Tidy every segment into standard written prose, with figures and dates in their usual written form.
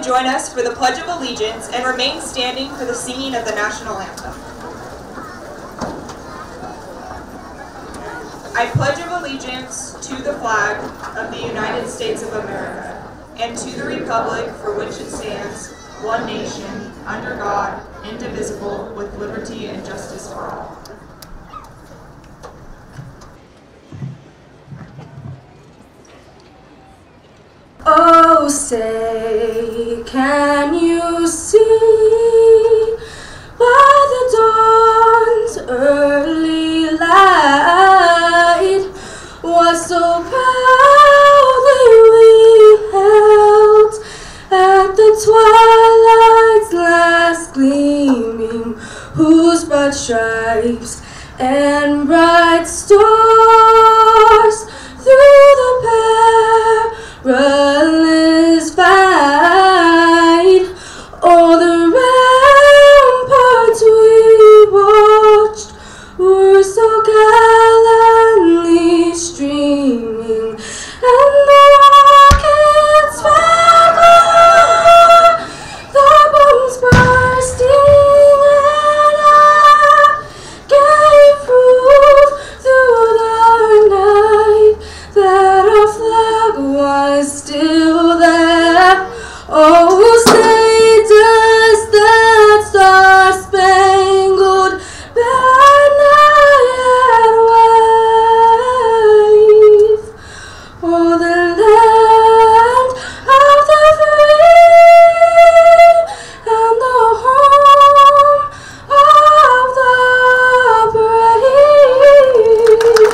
join us for the Pledge of Allegiance and remain standing for the singing of the national anthem. I pledge of allegiance to the flag of the United States of America and to the republic for which it stands, one nation, under God, indivisible, with liberty and justice for all. Oh, say, can you see by the dawn's early light what so proudly we held at the twilight's last gleaming, whose broad stripes and bright stars through the perilous fight, all the ramparts we watched were so gallantly streaming, and the rockets fire, the bombs bursting, and I gave proof through the night that our flag was still there. Oh, say does that star-spangled banner yet wave o'er the land of the free and the home of the brave?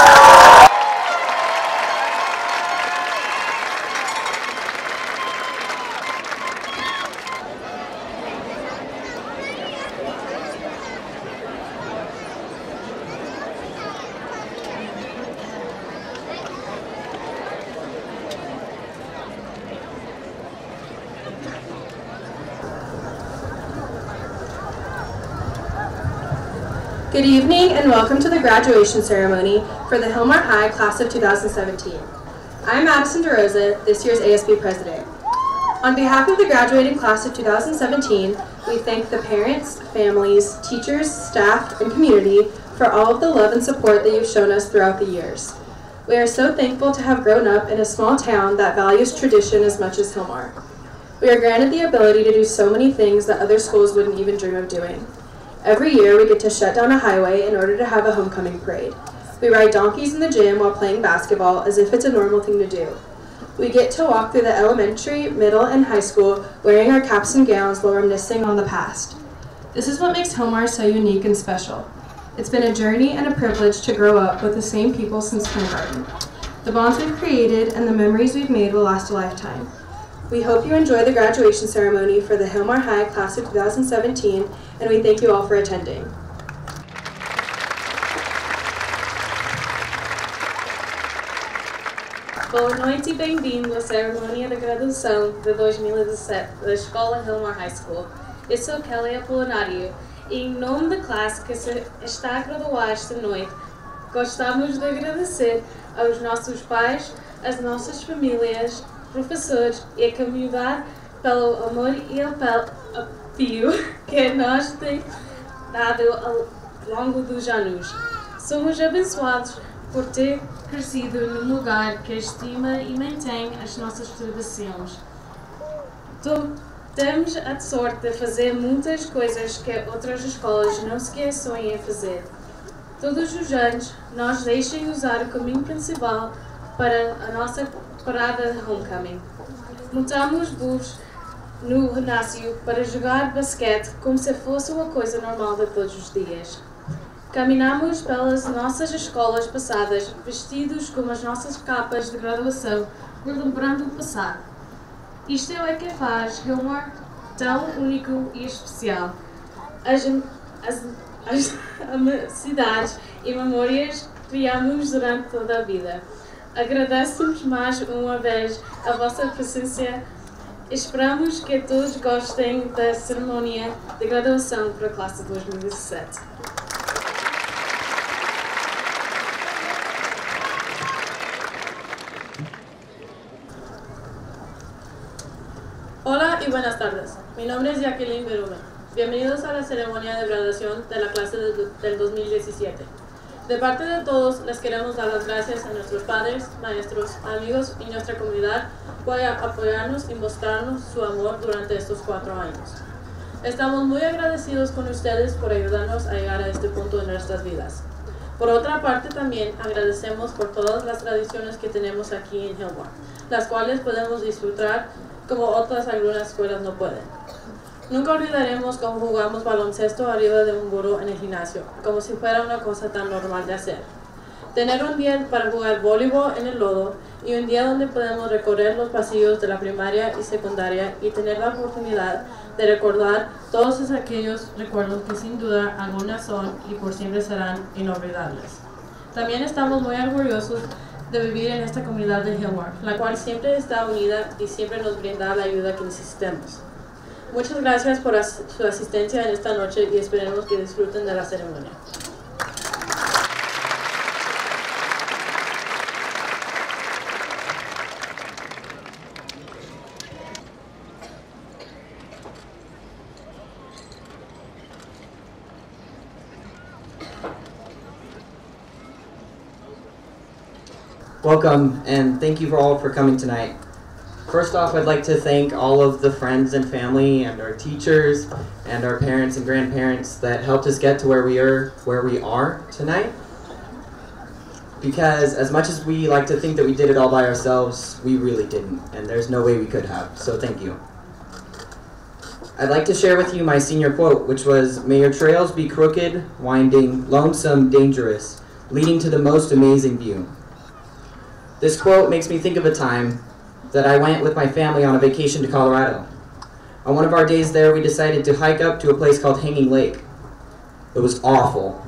Good evening and welcome to the graduation ceremony for the Hillmar High Class of 2017. I'm Madison DeRosa, this year's ASB President. On behalf of the graduating class of 2017, we thank the parents, families, teachers, staff, and community for all of the love and support that you've shown us throughout the years. We are so thankful to have grown up in a small town that values tradition as much as Hillmar. We are granted the ability to do so many things that other schools wouldn't even dream of doing. Every year, we get to shut down a highway in order to have a homecoming parade. We ride donkeys in the gym while playing basketball as if it's a normal thing to do. We get to walk through the elementary, middle, and high school wearing our caps and gowns while reminiscing on the past. This is what makes Hillmar so unique and special. It's been a journey and a privilege to grow up with the same people since kindergarten. The bonds we've created and the memories we've made will last a lifetime. We hope you enjoy the graduation ceremony for the Hillmar High Class of 2017, and we thank you all for attending. Boa noite e bem-vindo à cerimônia de graduação de 2017 da Escola Hillmar High School. Eu sou Kelly Apolinário e, em nome da classe que se está a graduar esta noite, gostamos de agradecer aos nossos pais, às nossas famílias, professores e a comunidade pelo amor e apoio que nos têm dado ao longo dos anos. Somos abençoados por ter crescido num lugar que estima e mantém as nossas tradições. Temos a sorte de fazer muitas coisas que outras escolas não sequer sonham em fazer. Todos os anos, nós deixamos usar o caminho principal para a nossa parada de homecoming. Montamos bus no ginásio para jogar basquete como se fosse uma coisa normal de todos os dias. Caminhamos pelas nossas escolas passadas, vestidos com as nossas capas de graduação, relembrando o passado. Isto é o que faz Hillmar tão único e especial. As cidades e memórias que criamos durante toda a vida. Agradecemos mais uma vez a vossa presença. Esperamos que todos gostem da cerimônia de graduação para a classe de 2017. Hola y buenas tardes. Mi nombre es Jacqueline Berumen. Bienvenidos a la ceremonia de graduación de la clase del 2017. De parte de todos, les queremos dar las gracias a nuestros padres, maestros, amigos y nuestra comunidad por apoyarnos y mostrarnos su amor durante estos 4 años. Estamos muy agradecidos con ustedes por ayudarnos a llegar a este punto de nuestras vidas. Por otra parte, también agradecemos por todas las tradiciones que tenemos aquí en Hillmore, las cuales podemos disfrutar como otras algunas escuelas no pueden. Nunca olvidaremos cómo jugamos baloncesto arriba de un burro en el gimnasio, como si fuera una cosa tan normal de hacer. Tener un día para jugar voleibol en el lodo y un día donde podemos recorrer los pasillos de la primaria y secundaria y tener la oportunidad de recordar todos aquellos recuerdos que sin duda algunas son y por siempre serán inolvidables. También estamos muy orgullosos de vivir en esta comunidad de Hillmore, la cual siempre está unida y siempre nos brinda la ayuda que necesitemos. Muchas gracias por su asistencia en esta noche y esperemos que disfruten de la ceremonia. Welcome, and thank you all for coming tonight. First off, I'd like to thank all of the friends and family and our teachers and our parents and grandparents that helped us get to where we are tonight. Because as much as we like to think that we did it all by ourselves, we really didn't, and there's no way we could have, so thank you. I'd like to share with you my senior quote, which was, "May your trails be crooked, winding, lonesome, dangerous, leading to the most amazing view." This quote makes me think of a time that I went with my family on a vacation to Colorado. On one of our days there, we decided to hike up to a place called Hanging Lake. It was awful.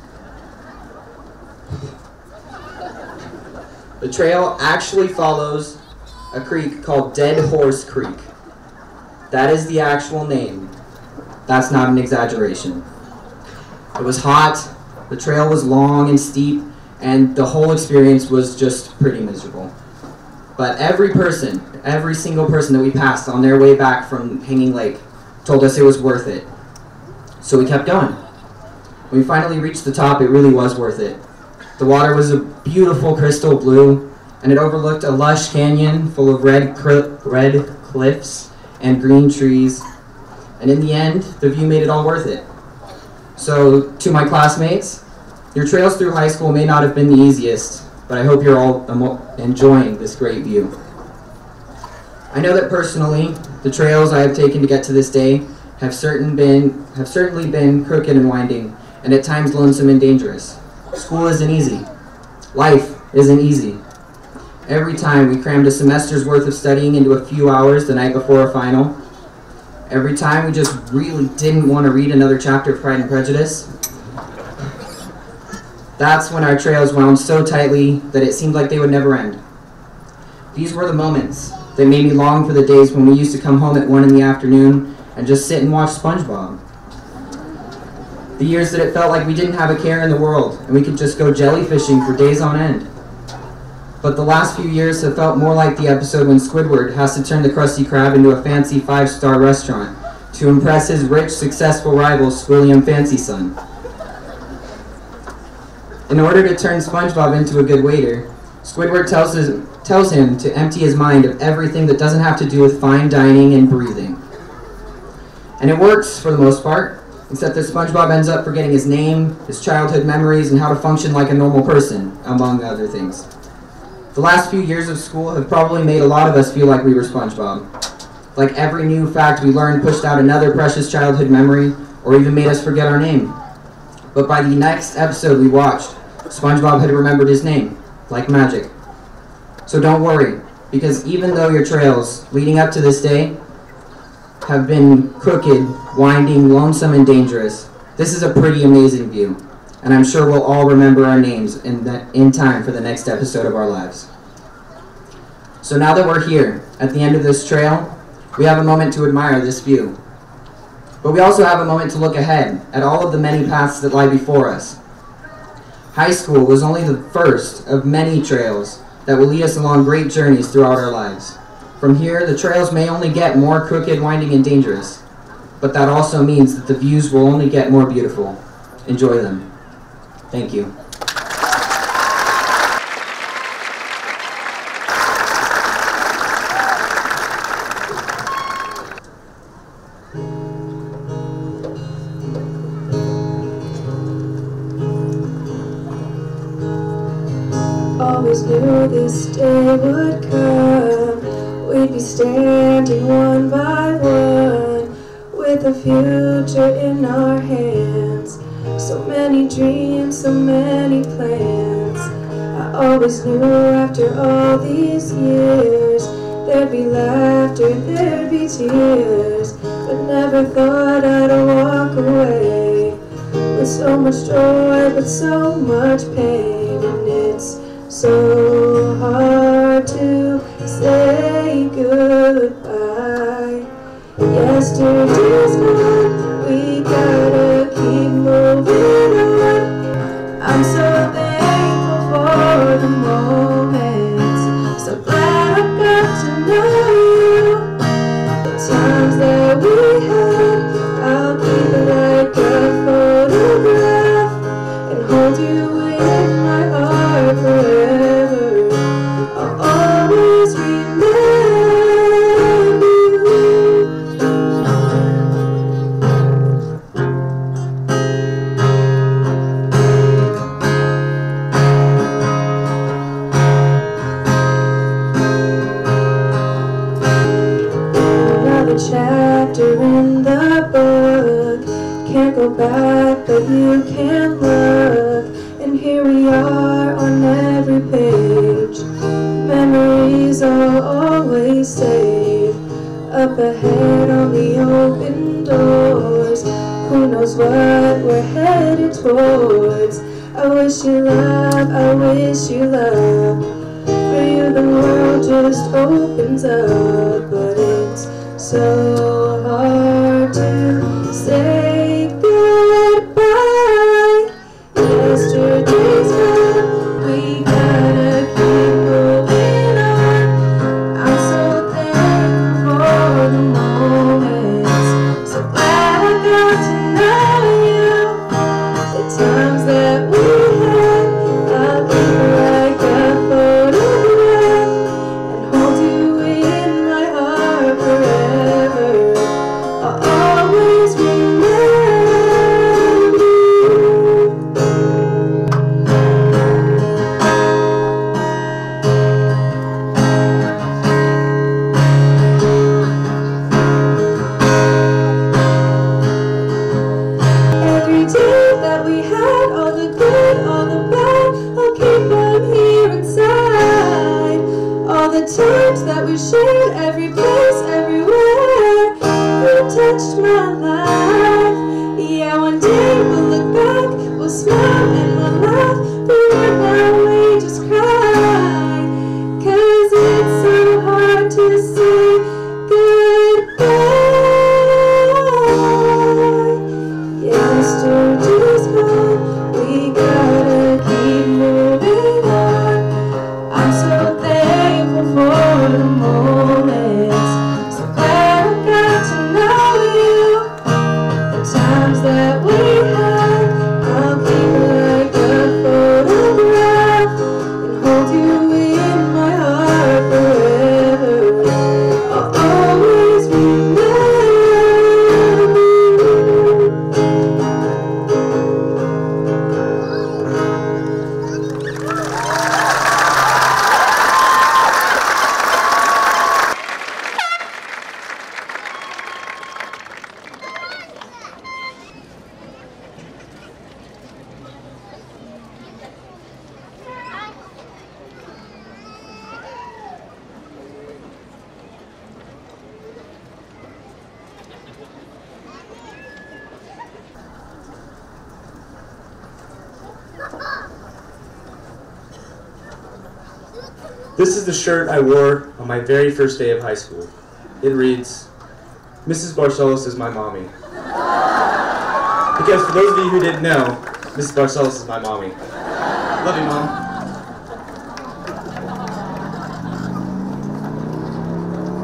The trail actually follows a creek called Dead Horse Creek. That is the actual name. That's not an exaggeration. It was hot, the trail was long and steep, and the whole experience was just pretty miserable. But every single person that we passed on their way back from Hanging Lake told us it was worth it. So we kept going. When we finally reached the top, it really was worth it. The water was a beautiful crystal blue, and it overlooked a lush canyon full of red cliffs and green trees. And in the end, the view made it all worth it. So to my classmates, your trails through high school may not have been the easiest, but I hope you're all enjoying this great view. I know that personally, the trails I have taken to get to this day have certainly been crooked and winding, and at times lonesome and dangerous. School isn't easy. Life isn't easy. Every time we crammed a semester's worth of studying into a few hours the night before a final. Every time we just really didn't want to read another chapter of Pride and Prejudice. That's when our trails wound so tightly that it seemed like they would never end. These were the moments that made me long for the days when we used to come home at 1 in the afternoon and just sit and watch SpongeBob. The years that it felt like we didn't have a care in the world and we could just go jellyfishing for days on end. But the last few years have felt more like the episode when Squidward has to turn the Krusty Krab into a fancy 5-star restaurant to impress his rich, successful rival, Squilliam Fancy Son. In order to turn SpongeBob into a good waiter, Squidward tells him to empty his mind of everything that doesn't have to do with fine dining and breathing. And it works for the most part, except that SpongeBob ends up forgetting his name, his childhood memories, and how to function like a normal person, among other things. The last few years of school have probably made a lot of us feel like we were SpongeBob. Like every new fact we learned pushed out another precious childhood memory, or even made us forget our name. But by the next episode we watched, SpongeBob had remembered his name, like magic. So don't worry, because even though your trails leading up to this day have been crooked, winding, lonesome, and dangerous, this is a pretty amazing view, and I'm sure we'll all remember our names in time for the next episode of our lives. So now that we're here, at the end of this trail, we have a moment to admire this view. But we also have a moment to look ahead at all of the many paths that lie before us. High school was only the first of many trails that will lead us along great journeys throughout our lives. From here, the trails may only get more crooked, winding, and dangerous, but that also means that the views will only get more beautiful. Enjoy them. Thank you. Always knew this day would come. We'd be standing one by one, with a future in our hands. So many dreams, so many plans. I always knew after all these years, there'd be laughter, there'd be tears, but never thought I'd walk away with so much joy, but so much pain. And it's so hard to say goodbye. Yesterday's gone, we gotta keep moving on. I'm so thankful for the moments, so glad I got to know you. The times that we had, I'll keep it like a photograph and hold you in my heart forever. I'll always remember you. Another chapter in the book. Can't go back, but you can look. And here we are on every page. Memories I'll always save. Up ahead on the open doors. Who knows what we're headed towards. I wish you love, I wish you love. For you the world just opens up. But it's so hard to say goodbye. Yesterday's gone, we gotta keep moving on. I'm so thankful for the moments, so glad I got to know you. The times that we had, I'll keep it like a photograph and hold you in my heart forever. I'll always remember you. Every day that we had, all the good, all the bad, I'll keep them here inside. All the times that we shared, every place, everywhere, you touched my life. Yeah, one day we'll look back, we'll smile and we'll laugh, but right now we just cry. 'Cause it's so hard to say goodbye. Yesterday's gone, we gotta keep moving on. I'm so thankful for the moments, so glad I got to know you. The times that we had, I'll keep it like a photograph and hold you in my heart forever. I'll always remember you. This is the shirt I wore on my very first day of high school. It reads, Mrs. Barcelos is my mommy. Because for those of you who didn't know, Mrs. Barcelos is my mommy. Love you, Mom.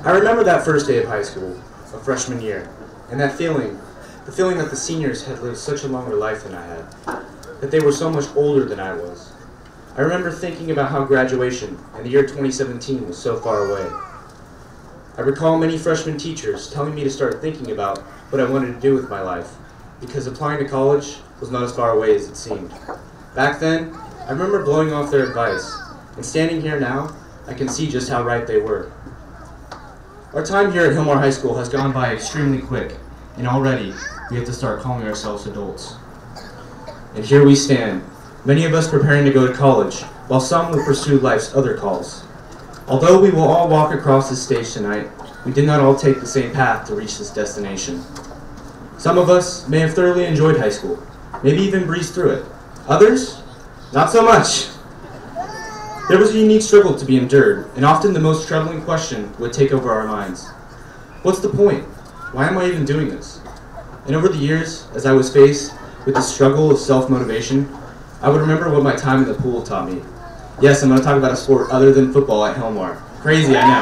I remember that first day of high school, of freshman year, and that feeling, the feeling that the seniors had lived such a longer life than I had, that they were so much older than I was. I remember thinking about how graduation and the year 2017 was so far away. I recall many freshman teachers telling me to start thinking about what I wanted to do with my life, because applying to college was not as far away as it seemed. Back then, I remember blowing off their advice, and standing here now, I can see just how right they were. Our time here at Hillmar High School has gone by extremely quick, and already we have to start calling ourselves adults. And here we stand, many of us preparing to go to college, while some will pursue life's other calls. Although we will all walk across this stage tonight, we did not all take the same path to reach this destination. Some of us may have thoroughly enjoyed high school, maybe even breezed through it. Others, not so much. There was a unique struggle to be endured, and often the most troubling question would take over our minds. What's the point? Why am I even doing this? And over the years, as I was faced with the struggle of self-motivation, I would remember what my time in the pool taught me. Yes, I'm going to talk about a sport other than football at Hillmar. Crazy, I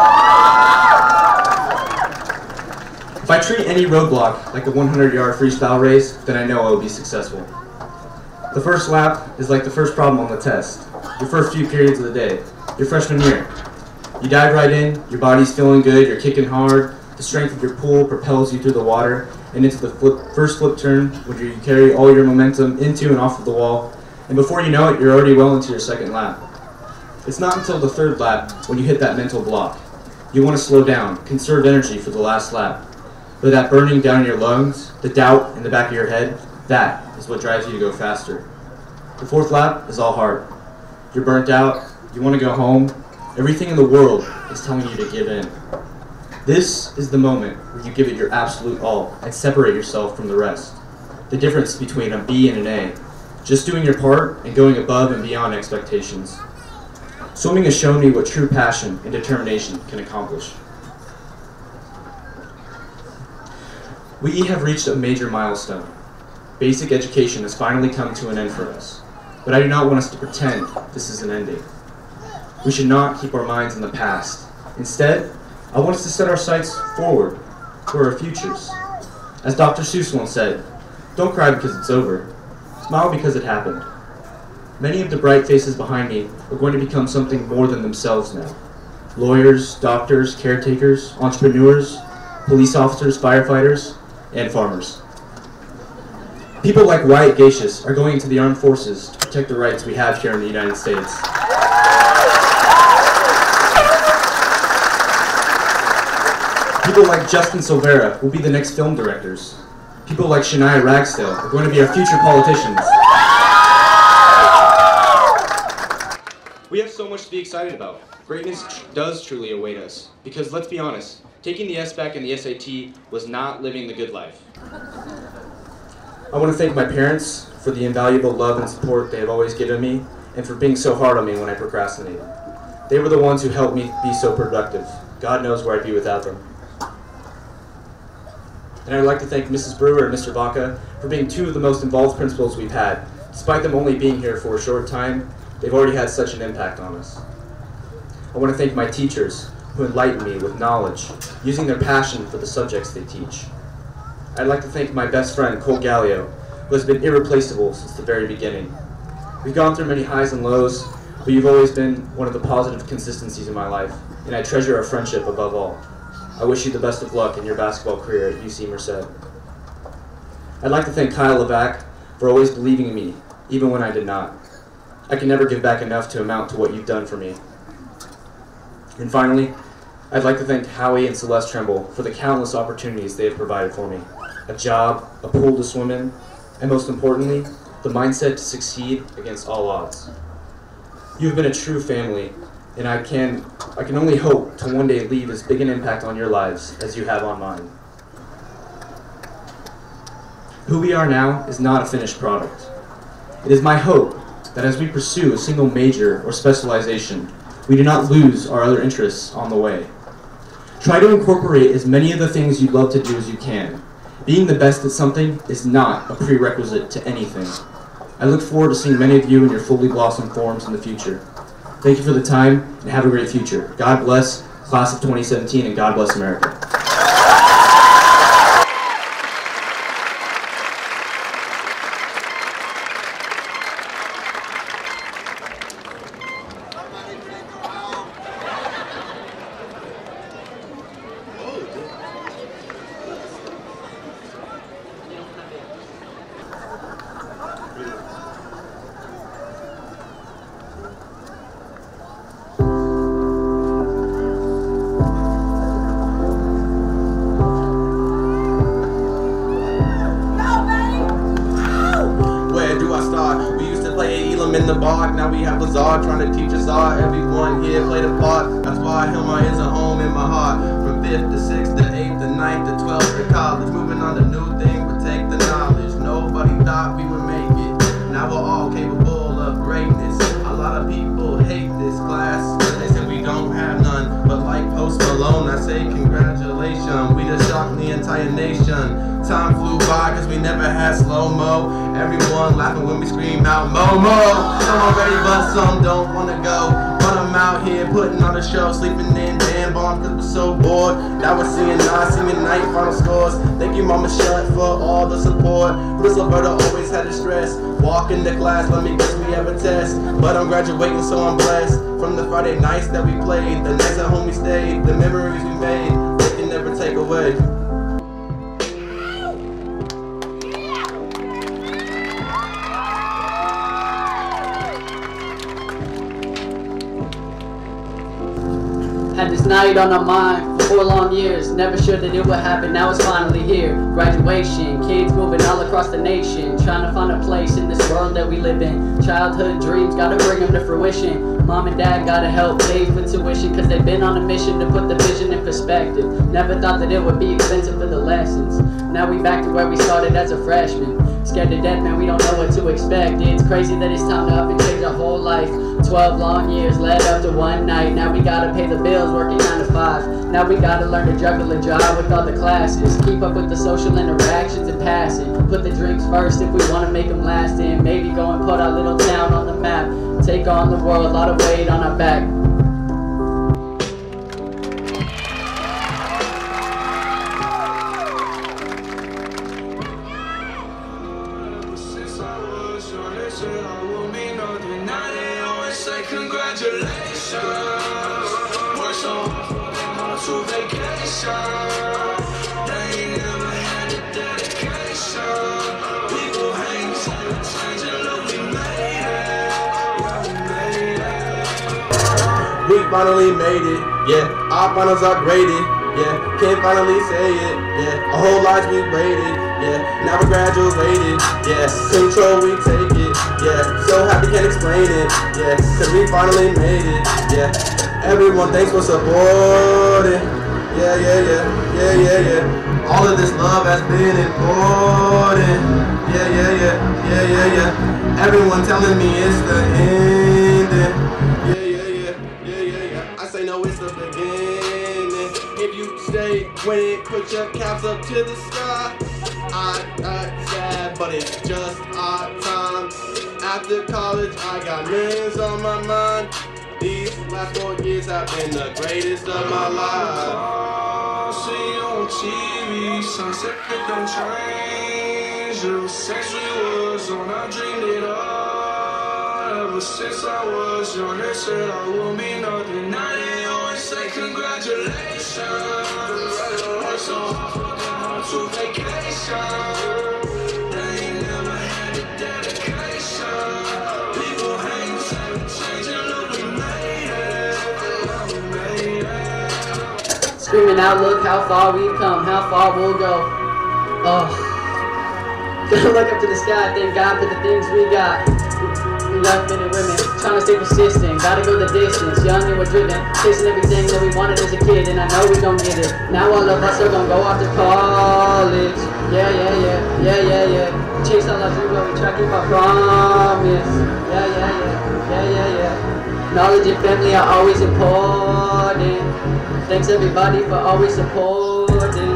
know. If I treat any roadblock like the 100-yard freestyle race, then I know I will be successful. The first lap is like the first problem on the test, your first few periods of the day, your freshman year. You dive right in, your body's feeling good, you're kicking hard, the strength of your pull propels you through the water and into the first flip turn, where you carry all your momentum into and off of the wall, and before you know it, you're already well into your second lap. It's not until the third lap when you hit that mental block. You want to slow down, conserve energy for the last lap. But that burning down in your lungs, the doubt in the back of your head, that is what drives you to go faster. The fourth lap is all hard. You're burnt out, you want to go home, everything in the world is telling you to give in. This is the moment where you give it your absolute all and separate yourself from the rest. The difference between a B and an A. Just doing your part and going above and beyond expectations. Swimming has shown me what true passion and determination can accomplish. We have reached a major milestone. Basic education has finally come to an end for us. But I do not want us to pretend this is an ending. We should not keep our minds in the past. Instead, I want us to set our sights forward to our futures. As Dr. Seuss once said, don't cry because it's over. Smile because it happened. Many of the bright faces behind me are going to become something more than themselves now. Lawyers, doctors, caretakers, entrepreneurs, police officers, firefighters, and farmers. People like Wyatt Gacious are going into the armed forces to protect the rights we have here in the United States. People like Justin Silvera will be the next film directors. People like Shania Ragsdale are going to be our future politicians. We have so much to be excited about. Greatness does truly await us. Because let's be honest, taking the SBAC and the SAT was not living the good life. I want to thank my parents for the invaluable love and support they have always given me, and for being so hard on me when I procrastinated. They were the ones who helped me be so productive. God knows where I'd be without them. And I would like to thank Mrs. Brewer and Mr. Vaca for being two of the most involved principals we've had. Despite them only being here for a short time, they've already had such an impact on us. I want to thank my teachers who enlightened me with knowledge, using their passion for the subjects they teach. I'd like to thank my best friend, Cole Gallio, who has been irreplaceable since the very beginning. We've gone through many highs and lows, but you've always been one of the positive consistencies in my life, and I treasure our friendship above all. I wish you the best of luck in your basketball career at UC Merced. I'd like to thank Kyle Levac for always believing in me, even when I did not. I can never give back enough to amount to what you've done for me. And finally, I'd like to thank Howie and Celeste Tremble for the countless opportunities they have provided for me. A job, a pool to swim in, and most importantly, the mindset to succeed against all odds. You've been a true family, and I can only hope to one day leave as big an impact on your lives as you have on mine. Who we are now is not a finished product. It is my hope that as we pursue a single major or specialization, we do not lose our other interests on the way. Try to incorporate as many of the things you'd love to do as you can. Being the best at something is not a prerequisite to anything. I look forward to seeing many of you in your fully blossomed forms in the future. Thank you for the time, and have a great future. God bless Class of 2017, and God bless America. In the bar, now we have Lazard trying to teach us all. Everyone here played a part. That's why Hillmar is a home in my heart. From 5th to 6th to 8th to 9th to 12th to college, moving on to new things, but take the knowledge. Nobody thought we would make it. Now we're all capable of greatness. A lot of people hate this class, but they say we don't have none. But like Post Malone, I say congratulations. We just shocked the entire nation. Time flew by cause we never had slow-mo. Everyone laughing when we scream out Momo. Some are ready but some don't wanna go. But I'm out here putting on a show, sleeping in damn bombs cause we're so bored. Now we're singing night final scores. Thank you Mama Shut for all the support. Miss Alberta always had to stress. Walk into class, let me guess we have a test. But I'm graduating so I'm blessed. From the Friday nights that we played, the nights at home we stayed, the memories we made, they can never take away. Had this night on our mind for 4 long years, never sure that it would happen, now it's finally here. Graduation, kids moving all across the nation, trying to find a place in this world that we live in. Childhood dreams, gotta bring them to fruition. Mom and dad gotta help pay for tuition, cause they've been on a mission to put the vision in perspective. Never thought that it would be expensive for the lessons. Now we back to where we started as a freshman. Scared to death, man, we don't know what to expect. It's crazy that it's time to up and change our whole life. 12 long years led up to one night. Now we gotta pay the bills, working 9 to 5. Now we gotta learn to juggle a job with all the classes. Keep up with the social interactions and passing. Put the drinks first if we wanna make them lasting. Maybe go and put our little town on the map. Take on the world, a lot of weight on our back. Congratulations, we're so on to vacation. They ain't never had the dedication. People hang change and look, we made it. We finally made it, yeah. Our finals are graded, yeah. Can't finally say it, yeah. A whole lot we waited, yeah. Now we're graduated, yeah. Control, we take it, yeah. So happy can't explain it, yeah. Cause we finally made it, yeah. Everyone thanks for supporting, yeah, yeah, yeah, yeah, yeah, yeah. All of this love has been important, yeah, yeah, yeah, yeah, yeah, yeah. Everyone telling me it's the ending, yeah, yeah, yeah, yeah, yeah, yeah. I say no, it's the beginning. If you stay winning, put your caps up to the sky. I'm not sad, but it's just our time. After college, I got millions on my mind. These last 4 years have been the greatest of my life. See you on TV, sunset it don't change. Ever since we was on, I dreamed it all. Ever since I was young, they said I would be nothing. Now they always say congratulations. Worked so hard to vacation. They ain't never had the dedication. People hang change and look, we made it. Screaming out, look how far we've come, how far we'll go. Oh. Gotta look up to the sky, thank God for the things we got. We love men and women, trying to stay persistent, gotta go the distance, young and we're driven, chasing everything that we wanted as a kid, and I know we gon' get it. Now all of us are gonna go off to college. Yeah, yeah, yeah, yeah, yeah, yeah. Chase all our dreams, but we try to keep our promise. Yeah, yeah, yeah, yeah, yeah, yeah. Knowledge and family are always important. Thanks everybody for always supporting.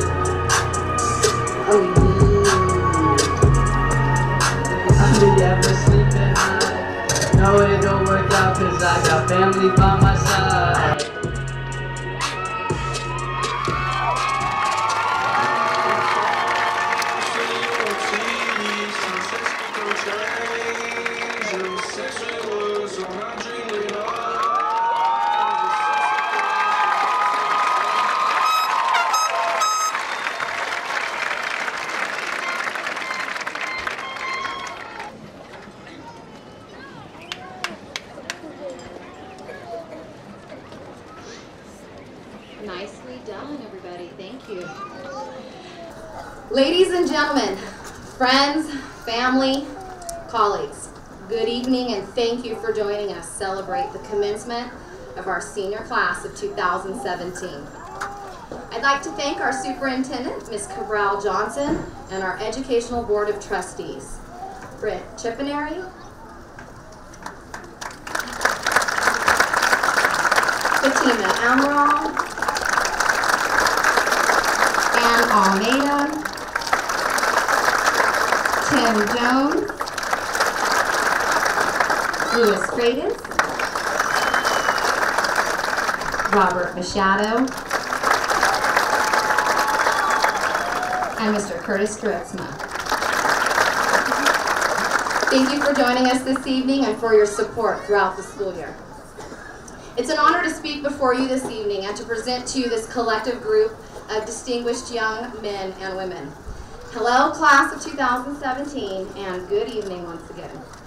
I'll be ever sleeping high. No, it don't work out cause I got family by my side. change. Ever since we was on, I dreamed it all. Nicely done, everybody. Thank you. Ladies and gentlemen, friends, family, colleagues, good evening and thank you for joining us celebrate the commencement of our senior class of 2017. I'd like to thank our superintendent, Ms. Cabral Johnson, and our educational board of trustees, Britt Chippenary, Fatima Amaral, Ann Almeida, Tim Jones, Louis Freitas, Robert Machado, and Mr. Curtis Drexma. Thank you for joining us this evening and for your support throughout the school year. It's an honor to speak before you this evening and to present to you this collective group of distinguished young men and women. Hello, class of 2017, and good evening once again.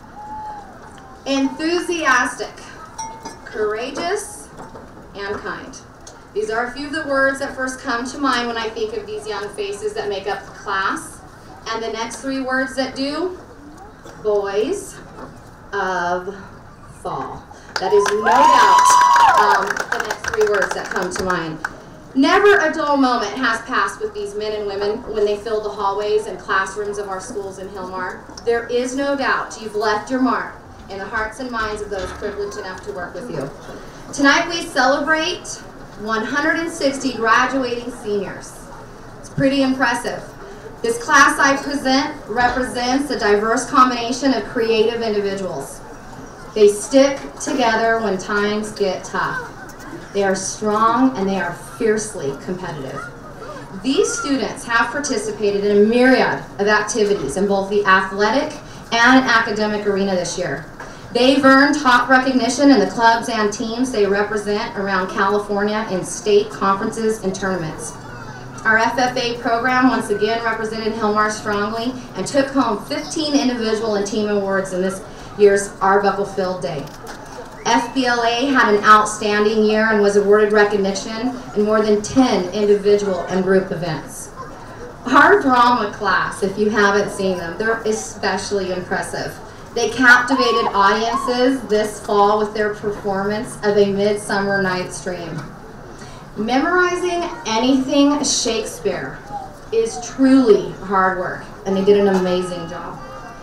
Enthusiastic, courageous, and kind. These are a few of the words that first come to mind when I think of these young faces that make up the class. And the next three words that do, boys of fall. That is no doubt the next three words that come to mind. Never a dull moment has passed with these men and women when they fill the hallways and classrooms of our schools in Hillmar. There is no doubt you've left your mark in the hearts and minds of those privileged enough to work with you. Tonight we celebrate 160 graduating seniors. It's pretty impressive. This class I present represents a diverse combination of creative individuals. They stick together when times get tough. They are strong and they are fiercely competitive. These students have participated in a myriad of activities in both the athletic and academic arena this year. They've earned top recognition in the clubs and teams they represent around California in state conferences and tournaments. Our FFA program once again represented Hillmar strongly and took home 15 individual and team awards in this year's Arbuckle Field Day. FBLA had an outstanding year and was awarded recognition in more than 10 individual and group events. Our drama class, if you haven't seen them, they're especially impressive. They captivated audiences this fall with their performance of A Midsummer Night's Dream. Memorizing anything Shakespeare is truly hard work, and they did an amazing job.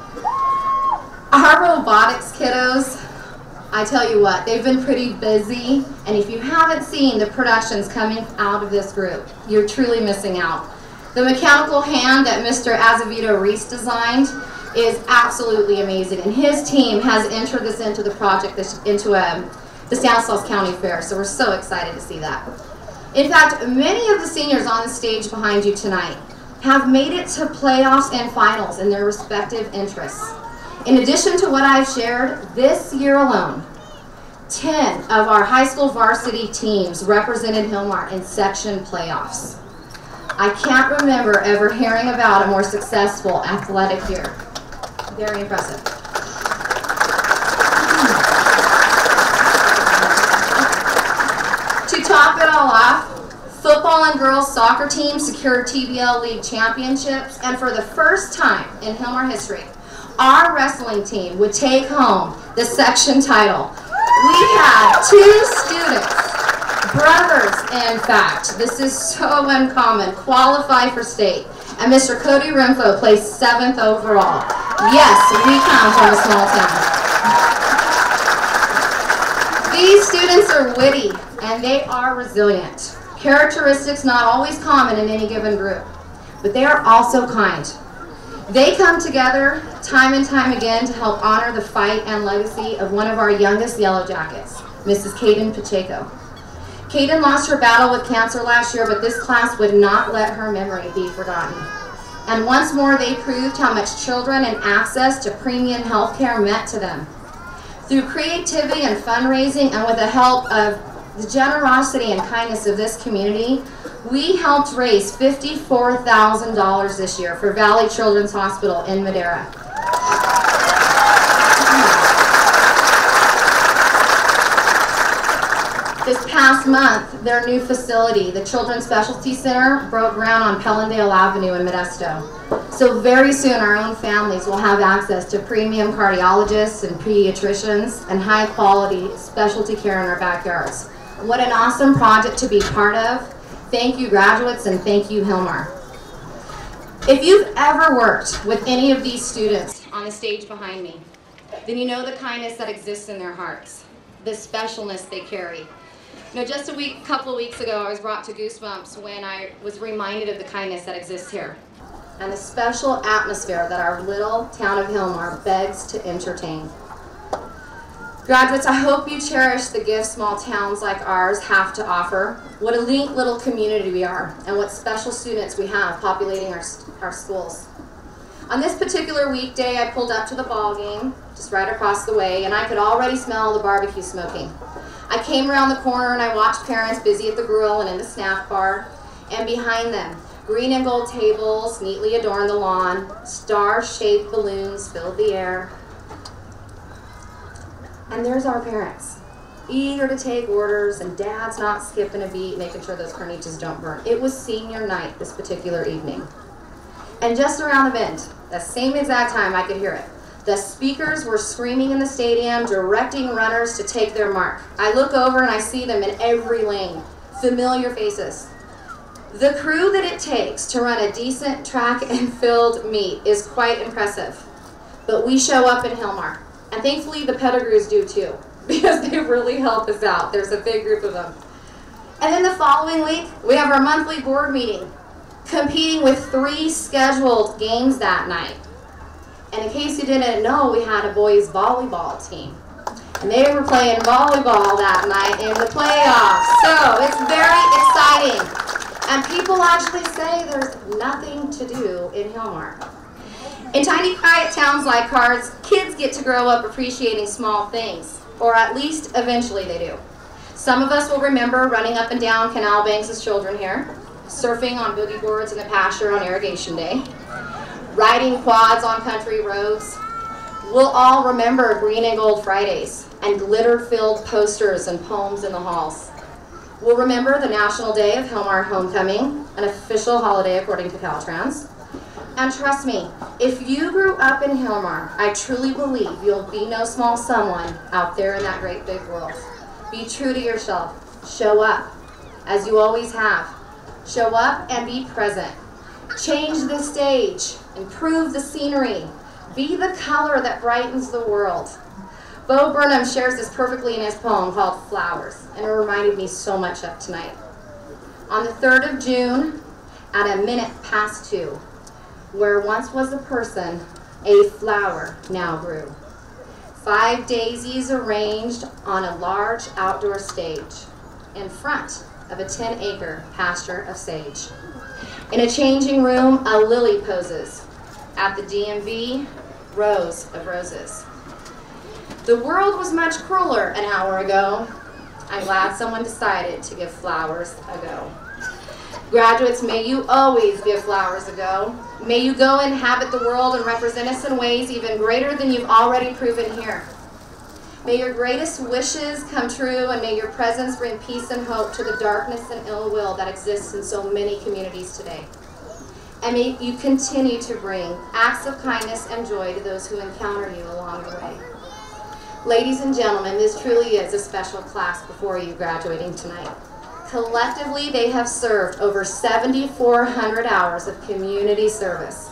Our robotics kiddos, I tell you what, they've been pretty busy, and if you haven't seen the productions coming out of this group, you're truly missing out. The mechanical hand that Mr. Azevedo Reese designed is absolutely amazing, and his team has entered this into the project, into the Stanislaus County Fair, so we're so excited to see that. In fact, many of the seniors on the stage behind you tonight have made it to playoffs and finals in their respective interests. In addition to what I've shared, this year alone, 10 of our high school varsity teams represented Hillmar in section playoffs. I can't remember ever hearing about a more successful athletic year. Very impressive. To top it all off, football and girls soccer teams secured TBL League championships, and for the first time in Hillmar history, our wrestling team would take home the section title. We had 2 students, brothers in fact, this is so uncommon, qualify for state. And Mr. Cody Rimfo placed 7th overall. Yes, we come from a small town. These students are witty and they are resilient. Characteristics not always common in any given group, but they are also kind. They come together time and time again to help honor the fight and legacy of one of our youngest Yellow Jackets, Mrs. Kaden Pacheco. Kaden lost her battle with cancer last year, but this class would not let her memory be forgotten. And once more, they proved how much children and access to premium health care meant to them. Through creativity and fundraising, and with the help of the generosity and kindness of this community, we helped raise $54,000 this year for Valley Children's Hospital in Madera. This past month, their new facility, the Children's Specialty Center, broke ground on Pellendale Avenue in Modesto. So very soon our own families will have access to premium cardiologists and pediatricians and high quality specialty care in our backyards. What an awesome project to be part of. Thank you, graduates, and thank you, Hillmar. If you've ever worked with any of these students on the stage behind me, then you know the kindness that exists in their hearts, the specialness they carry. You know, just a couple of weeks ago, I was brought to goosebumps when I was reminded of the kindness that exists here and the special atmosphere that our little town of Hillmar begs to entertain. Graduates, I hope you cherish the gifts small towns like ours have to offer, what a neat little community we are, and what special students we have populating our schools. On this particular weekday, I pulled up to the ball game, just right across the way, and I could already smell the barbecue smoking. I came around the corner and I watched parents busy at the grill and in the snack bar, and behind them, green and gold tables neatly adorned the lawn, star-shaped balloons filled the air. And there's our parents, eager to take orders, and dad's not skipping a beat, making sure those carnitas don't burn. It was senior night this particular evening. And just around the bend, the same exact time I could hear it, the speakers were screaming in the stadium, directing runners to take their mark. I look over and I see them in every lane, familiar faces. The crew that it takes to run a decent track and field meet is quite impressive. But we show up in Hillmar. And thankfully the Pettigrews do too, because they really help us out. There's a big group of them. And then the following week, we have our monthly board meeting, competing with 3 scheduled games that night. And in case you didn't know, we had a boys volleyball team. And they were playing volleyball that night in the playoffs. So it's very exciting. And people actually say there's nothing to do in Hillmar. In tiny, quiet towns like ours, kids get to grow up appreciating small things, or at least eventually they do. Some of us will remember running up and down canal banks as children here, surfing on boogie boards in the pasture on irrigation day, riding quads on country roads. We'll all remember Green and Gold Fridays and glitter-filled posters and poems in the halls. We'll remember the National Day of Hillmar Homecoming, an official holiday according to Caltrans. And trust me, if you grew up in Hillmar, I truly believe you'll be no small someone out there in that great big world. Be true to yourself. Show up, as you always have. Show up and be present. Change the stage. Improve the scenery. Be the color that brightens the world. Bo Burnham shares this perfectly in his poem called Flowers, and it reminded me so much of tonight. On the 3rd of June, at 2:01, where once was a person, a flower now grew. 5 daisies arranged on a large outdoor stage in front of a 10-acre pasture of sage. In a changing room, a lily poses. At the DMV, rows of roses. The world was much crueler an hour ago. I'm glad someone decided to give flowers a go. Graduates, may you always give flowers a go. May you go inhabit the world and represent us in ways even greater than you've already proven here. May your greatest wishes come true, and may your presence bring peace and hope to the darkness and ill will that exists in so many communities today. And may you continue to bring acts of kindness and joy to those who encounter you along the way. Ladies and gentlemen, this truly is a special class before you graduating tonight. Collectively, they have served over 7,400 hours of community service.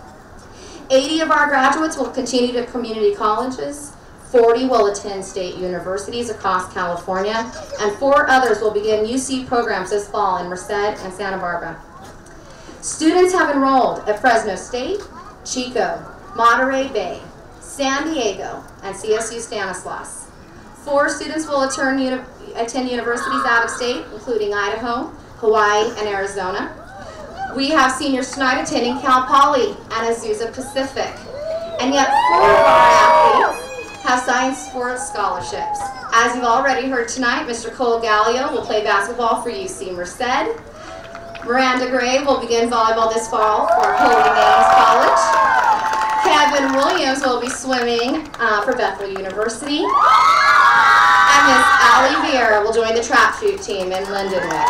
80 of our graduates will continue to community colleges, 40 will attend state universities across California, and 4 others will begin UC programs this fall in Merced and Santa Barbara. Students have enrolled at Fresno State, Chico, Monterey Bay, San Diego, and CSU Stanislaus. 4 students will attend universities out of state, including Idaho, Hawaii, and Arizona. We have seniors tonight attending Cal Poly and Azusa Pacific. And yet 4 of our athletes have science sports scholarships. As you've already heard tonight, Mr. Cole Gallio will play basketball for UC Merced. Miranda Gray will begin volleyball this fall for Holy Names College. Kevin Williams will be swimming for Bethel University. And Miss Allie Vieira will join the trap shoot team in Lindenwood.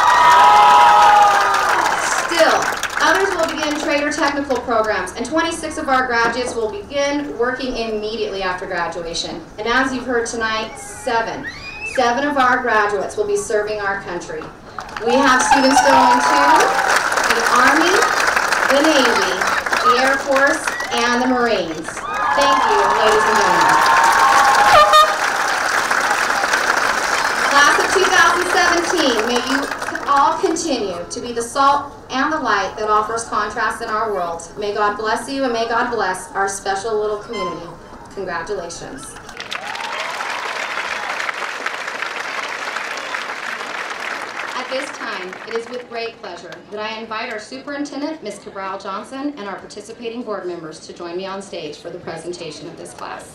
Still, others will begin trade or technical programs, and 26 of our graduates will begin working immediately after graduation. And as you've heard tonight, 7 of our graduates will be serving our country. We have students going to the Army, the Navy, the Air Force, and the Marines. Thank you, ladies and gentlemen. Class of 2017, may you all continue to be the salt and the light that offers contrast in our world. May God bless you, and may God bless our special little community. Congratulations. At this time, it is with great pleasure that I invite our superintendent, Ms. Cabral Johnson, and our participating board members to join me on stage for the presentation of this class.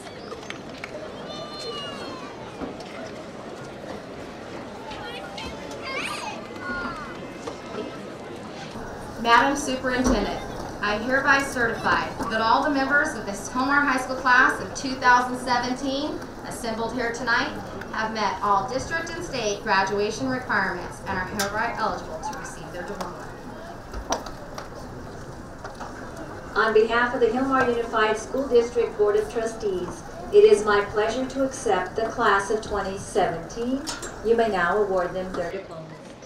Madam Superintendent, I hereby certify that all the members of this Homer High School class of 2017 assembled here tonight have met all district and state graduation requirements and are hereby eligible to receive their diploma. On behalf of the Hillmar Unified School District Board of Trustees, it is my pleasure to accept the class of 2017. You may now award them their diplomas.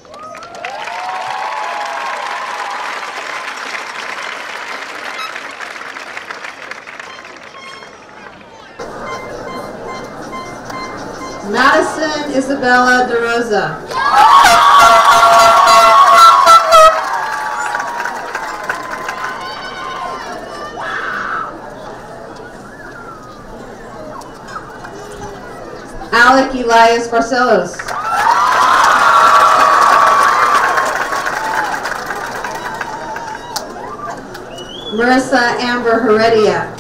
Madison Isabella DeRosa. Alec Elias Barcelos. Marissa Amber Heredia.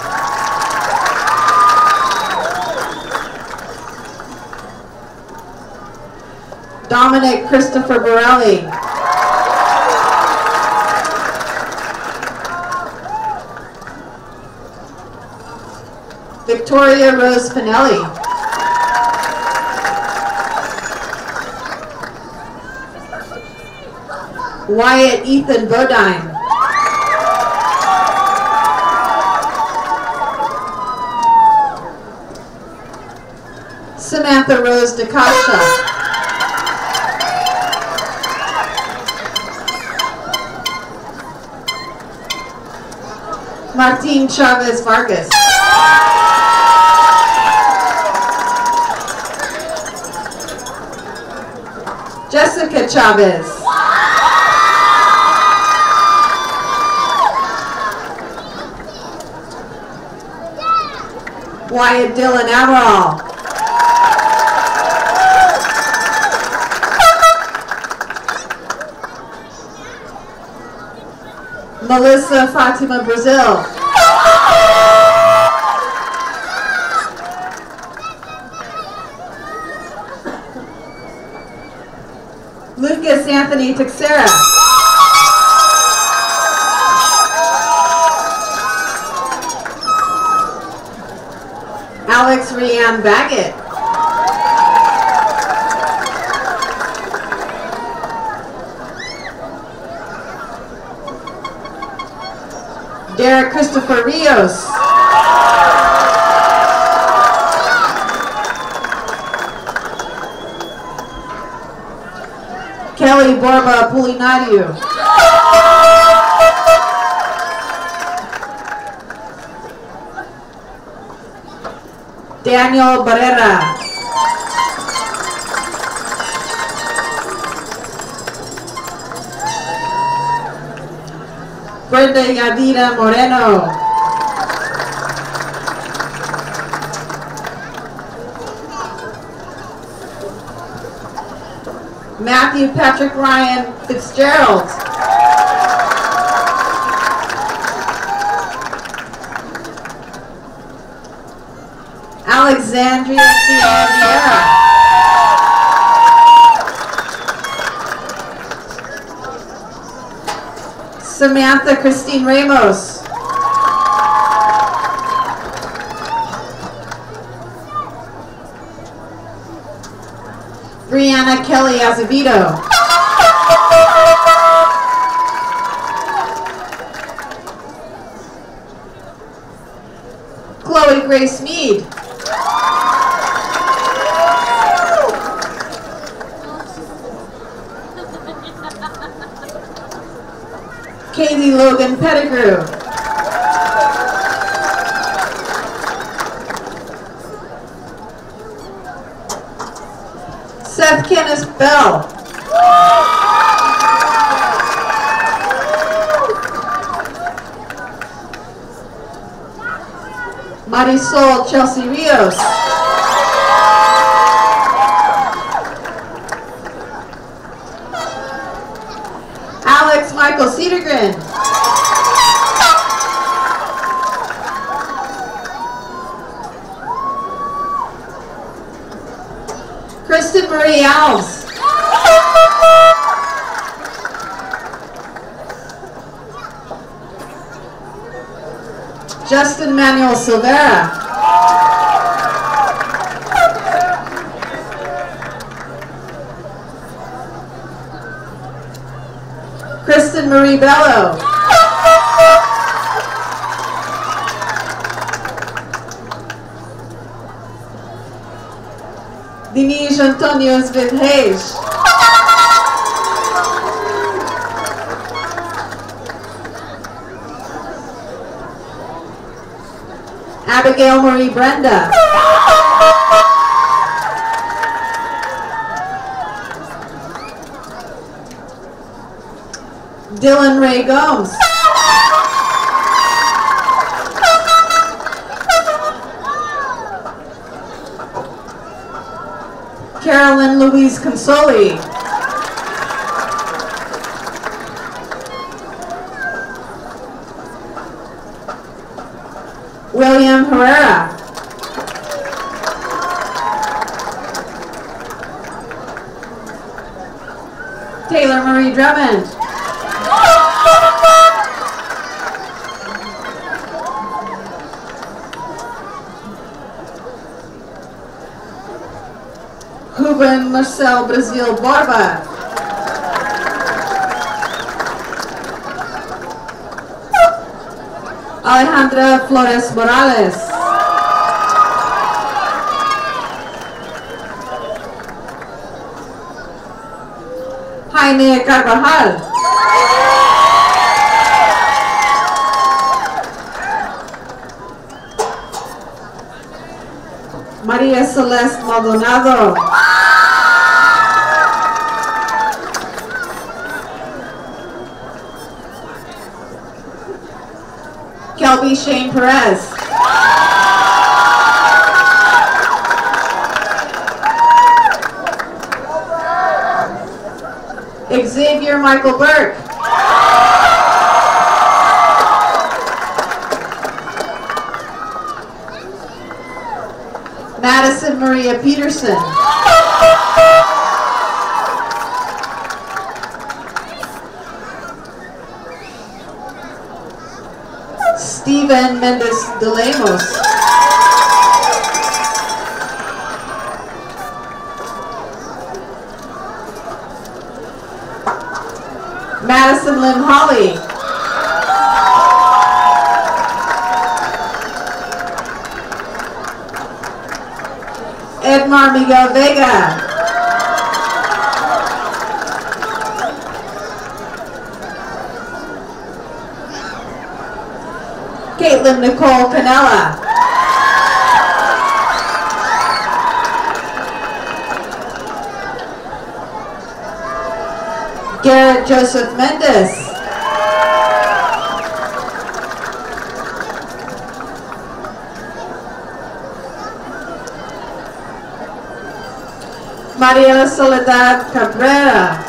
Dominic Christopher Borelli. Victoria Rose Finelli. Wyatt Ethan Bodine. Samantha Rose DeCasha. Martin Chavez Vargas. Jessica Chavez. Wyatt Dylan Amaral. Melissa Fatima Brazil. Lucas Anthony Texera. Alex Rianne Baggett. Derek Christopher Rios. Kelly Borba Pulinariu. Daniel Barrera. Brenda Yadira Moreno. Matthew Patrick Ryan Fitzgerald. Alexandria Sierra Vieira. Samantha Christine Ramos. Brianna Kelly Azevedo. Chloe Grace Mead. Kaylee Logan Pettigrew. Seth Kenneth Bell. Marisol Chelsea Rios. Alex Michael Cedergren. Kristen Marie Alves. Justin Manuel Silvera. Kristen Marie Bello. Denise Antonio Smith Hayes. Abigail Marie Brenda. Dylan Ray Gomes. Carolyn Louise Consoli. William Herrera. Taylor Marie Drummond. Ruben Marcel Brasil Borba. Alejandra Flores Morales. Jaime Carvajal. Maria Celeste Maldonado. Kelby Shane Perez. Xavier Michael Burke. Madison Maria Peterson. Steven Mendes de Lemos. Madison Lynn Holly. Edmar Miguel Vega. Caitlin Nicole Canella. Garrett Joseph Mendes. Maria Soledad Cabrera.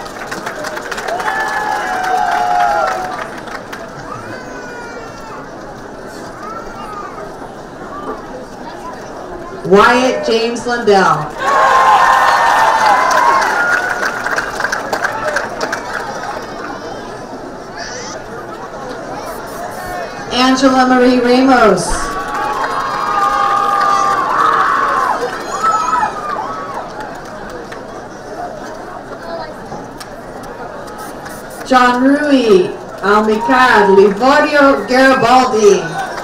Wyatt James Lundell. Angela Marie Ramos. John Rui Almicad Livorio Garibaldi.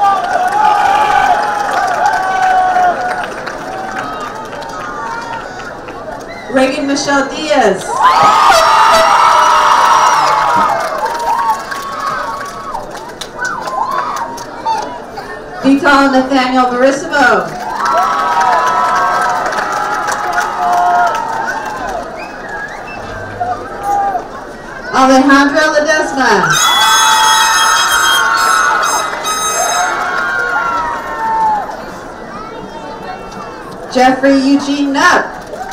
Reagan Michelle Diaz. Vital Nathaniel Verissimo. Alejandra Ledesma. Jeffrey Eugene Knupp.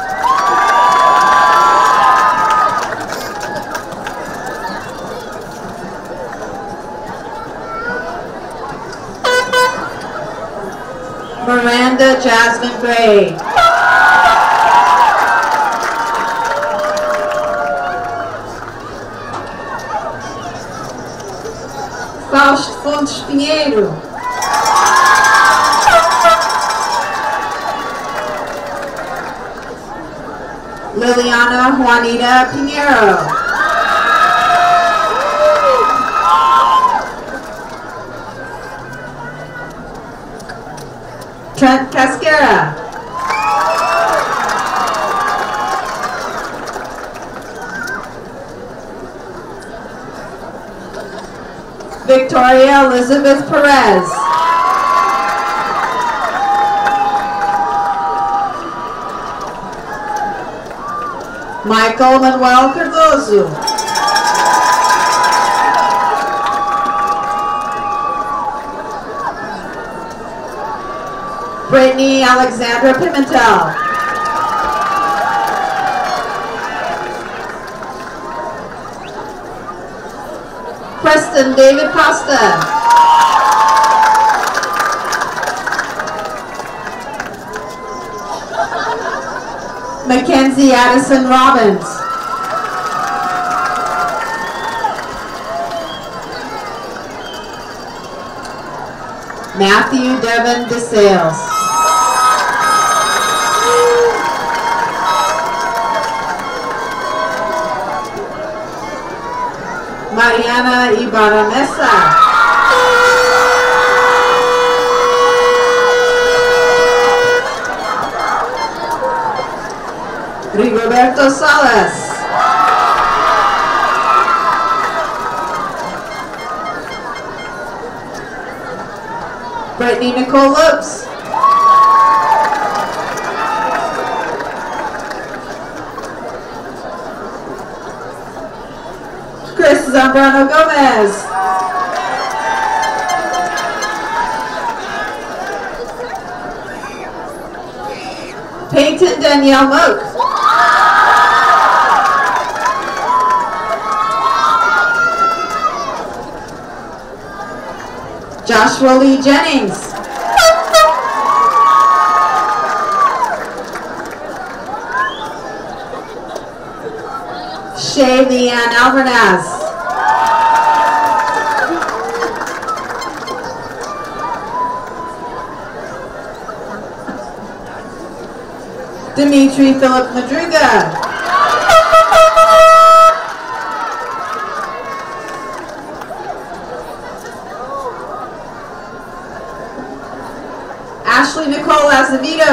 Miranda Jasmine Gray. Fausto Fontes Pinheiro. Liliana Juanita Pinheiro. Trent Cascara. Victoria Elizabeth Perez. Michael Manuel Cardozo. Brittany Alexandra Pimentel. Preston David Costa. Mackenzie Addison Robbins. Matthew Devon DeSales. Mariana Ibarra Mesa. Rigoberto Salas. Brittany Nicole Lopes. Chris Zambrano Gomez. Peyton Danielle Moak. Joshua Lee Jennings. Shay Leanne Alvarez. Dimitri Philip Madruga. Ashley Nicole Azevedo.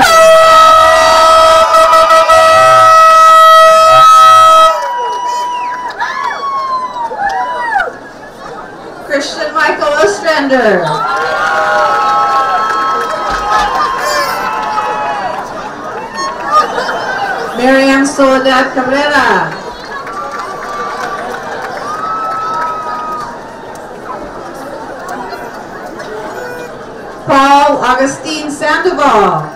Christian Michael Ostrander. Marianne Soledad Cabrera. Paul Augustine Sandoval.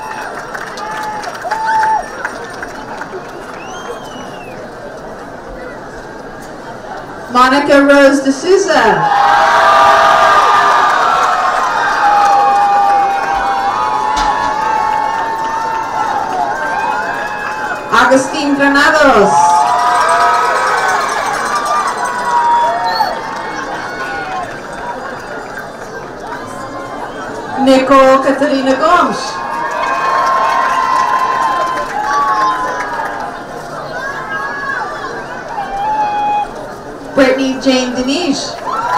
Monica Rose D'Souza. Agustin Granados. Nicole Catarina Gomes. Brittany Jane Denise.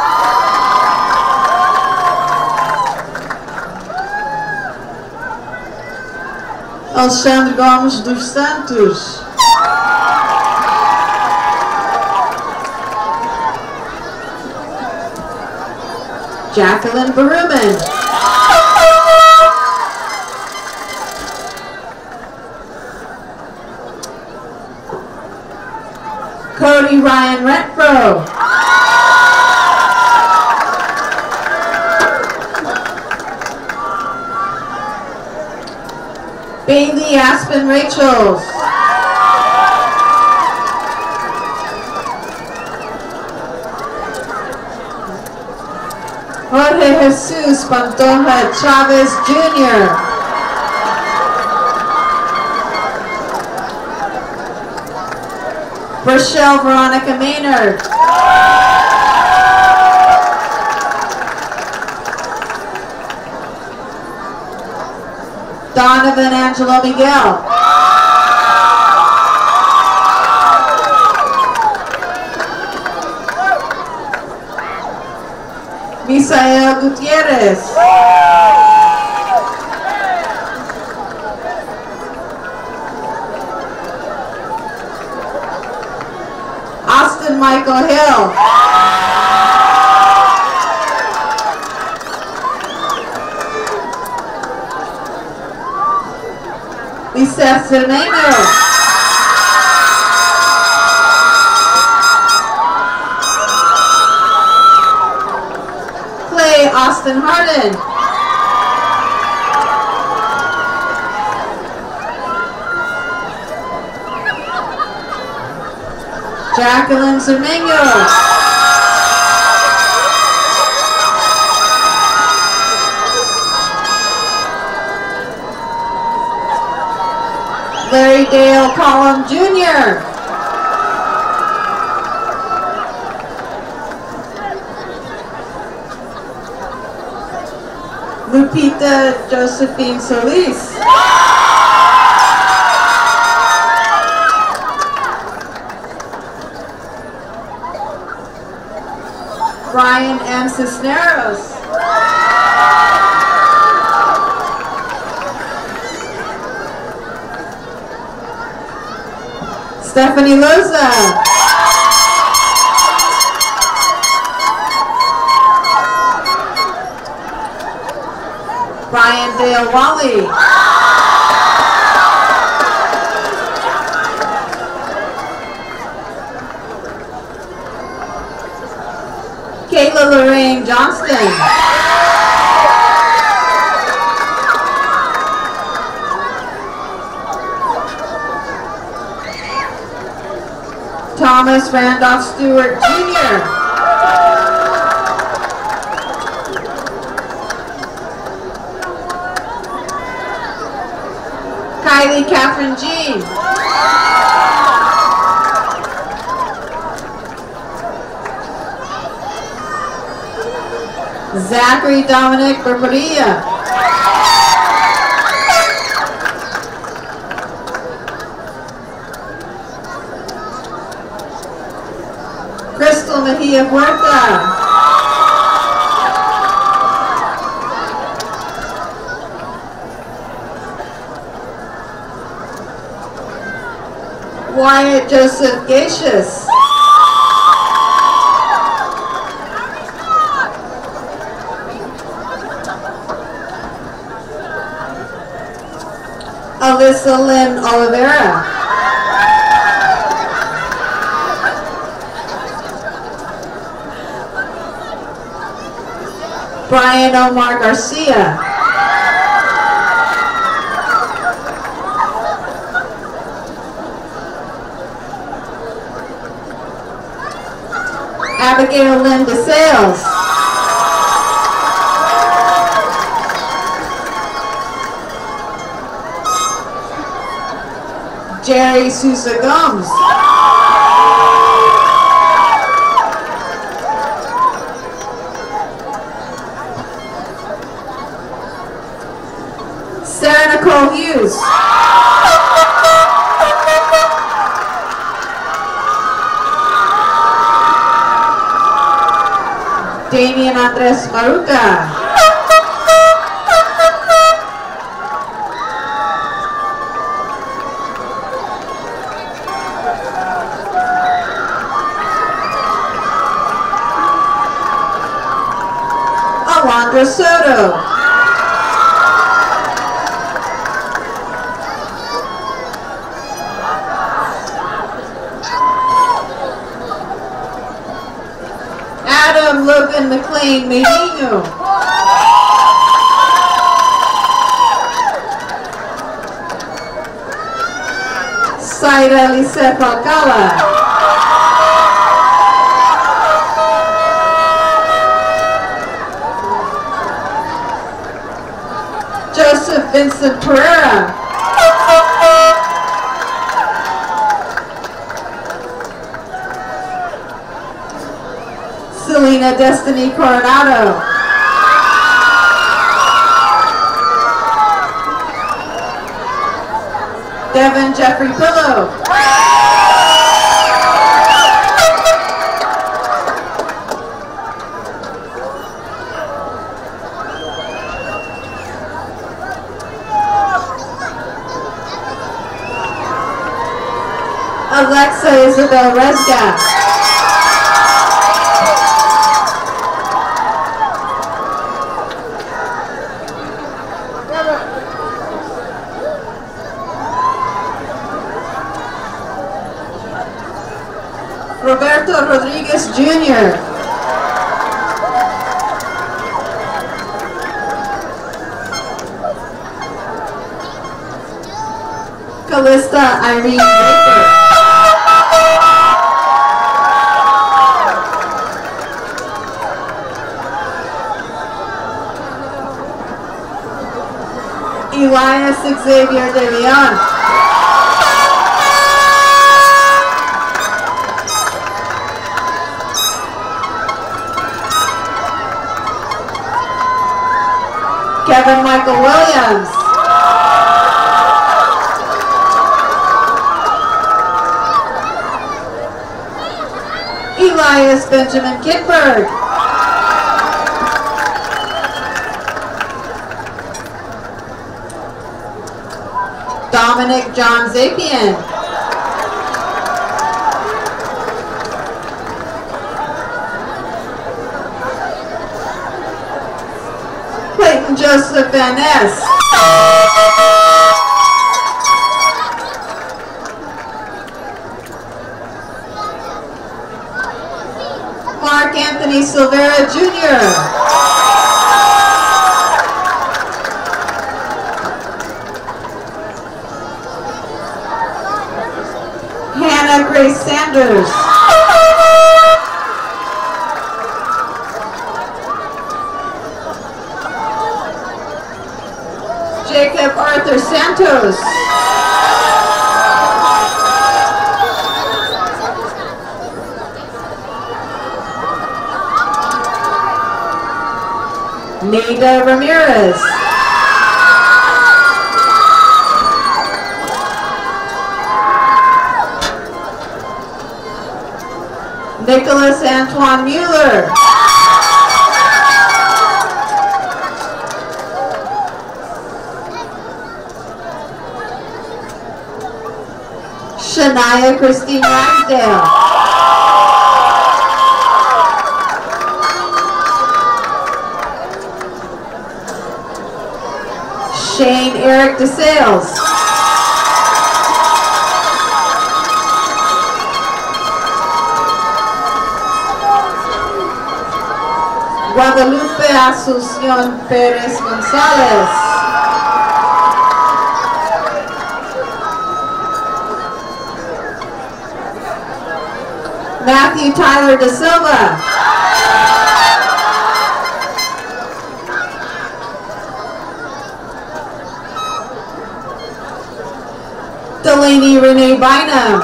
Alexandre Gomes dos Santos. Jacqueline Baruman. Cody Ryan Renfro. Bailey Aspen Rachels. Jorge Jesus Pantoja Chavez Jr. Rochelle Veronica Maynard. Donovan Angelo Miguel. Misael Gutierrez. Austin Michael Hill. Lisa Cermeño. Clay Austin Harden. Jacqueline Cermeño. Larry Dale Collum Jr. Lupita Josephine Solis. Brian M. Cisneros. Stephanie Loza. Brian Dale Wally. Kayla Lorraine Johnston. Thomas Randolph Stewart Jr. Kylie Catherine Jean. Zachary Dominic Barbarilla. Crystal Mejia Huerta. Wyatt Joseph Gacious. Alyssa Lynn Oliveira. Brian Omar Garcia. Abigail Lynn DeSales. Jerry Sousa Gomes. Sarah Nicole Hughes. Damian Andres Maruca. Alondra Soto. Adam Logan McLean Medino. Saida Lisette Alcala. Joseph Vincent Pereira. Selena Destiny Coronado. Devin Jeffrey Pillow. Alexa Isabel Resga. Roberto Rodriguez Jr. Callista Irene Baker. Elias Xavier de Leon. Kevin Michael Williams. Elias Benjamin Kidberg. Dominic John Zapian. Clayton Joseph Van Ness. Mark Anthony Silvera Jr. Hannah Grace Sanders. Jacob Arthur Santos. Nada Ramirez. Nicholas Antoine Mueller. Shania Christine Ragsdale. Shane Eric DeSales. Guadalupe Asunción Pérez González. Matthew Tyler Da Silva. Delaney Delaney Renee Bynum.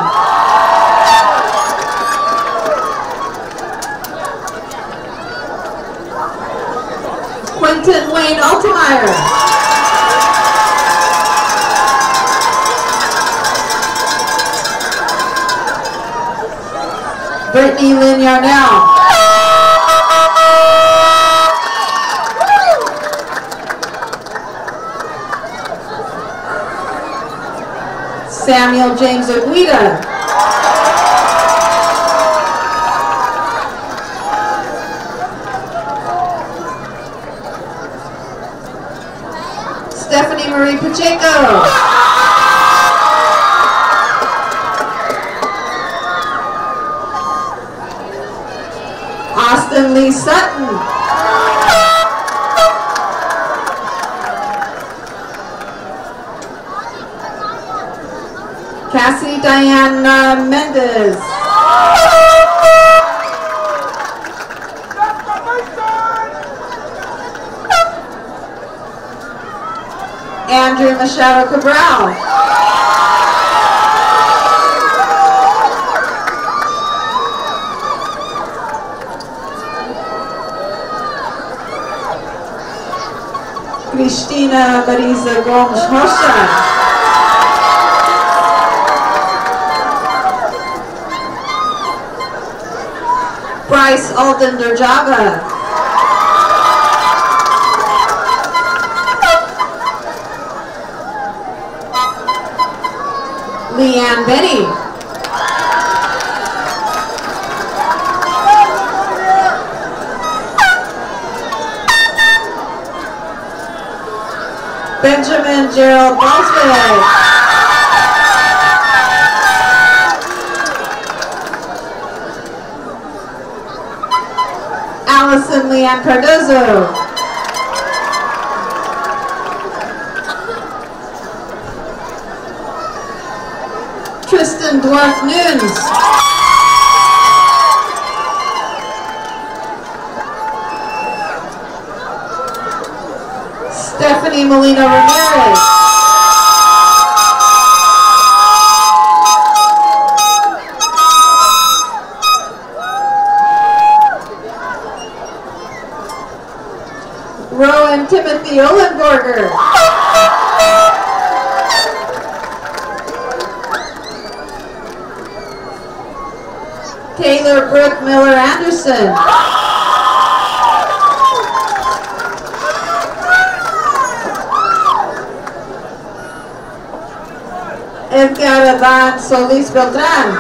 Quentin Wayne Altemeyer. Brittany Lynn Yarnell. Samuel James Aguida. Stephanie Marie Pacheco. Austin Lee Sutton. Cassie Diana Mendez. Andrew Machado Cabral. Cristina Marisa Gomes Rocha. Bryce Alden Durjava. Leanne Benny. Benjamin Gerald Balsberg. Allison Leanne Cardozo. Tristan Dwarf Nunes. Stephanie Molina Ramirez. Rowan Timothy Olenborger. Taylor Brooke Miller Anderson. Edgar Adán Solis Beltrán.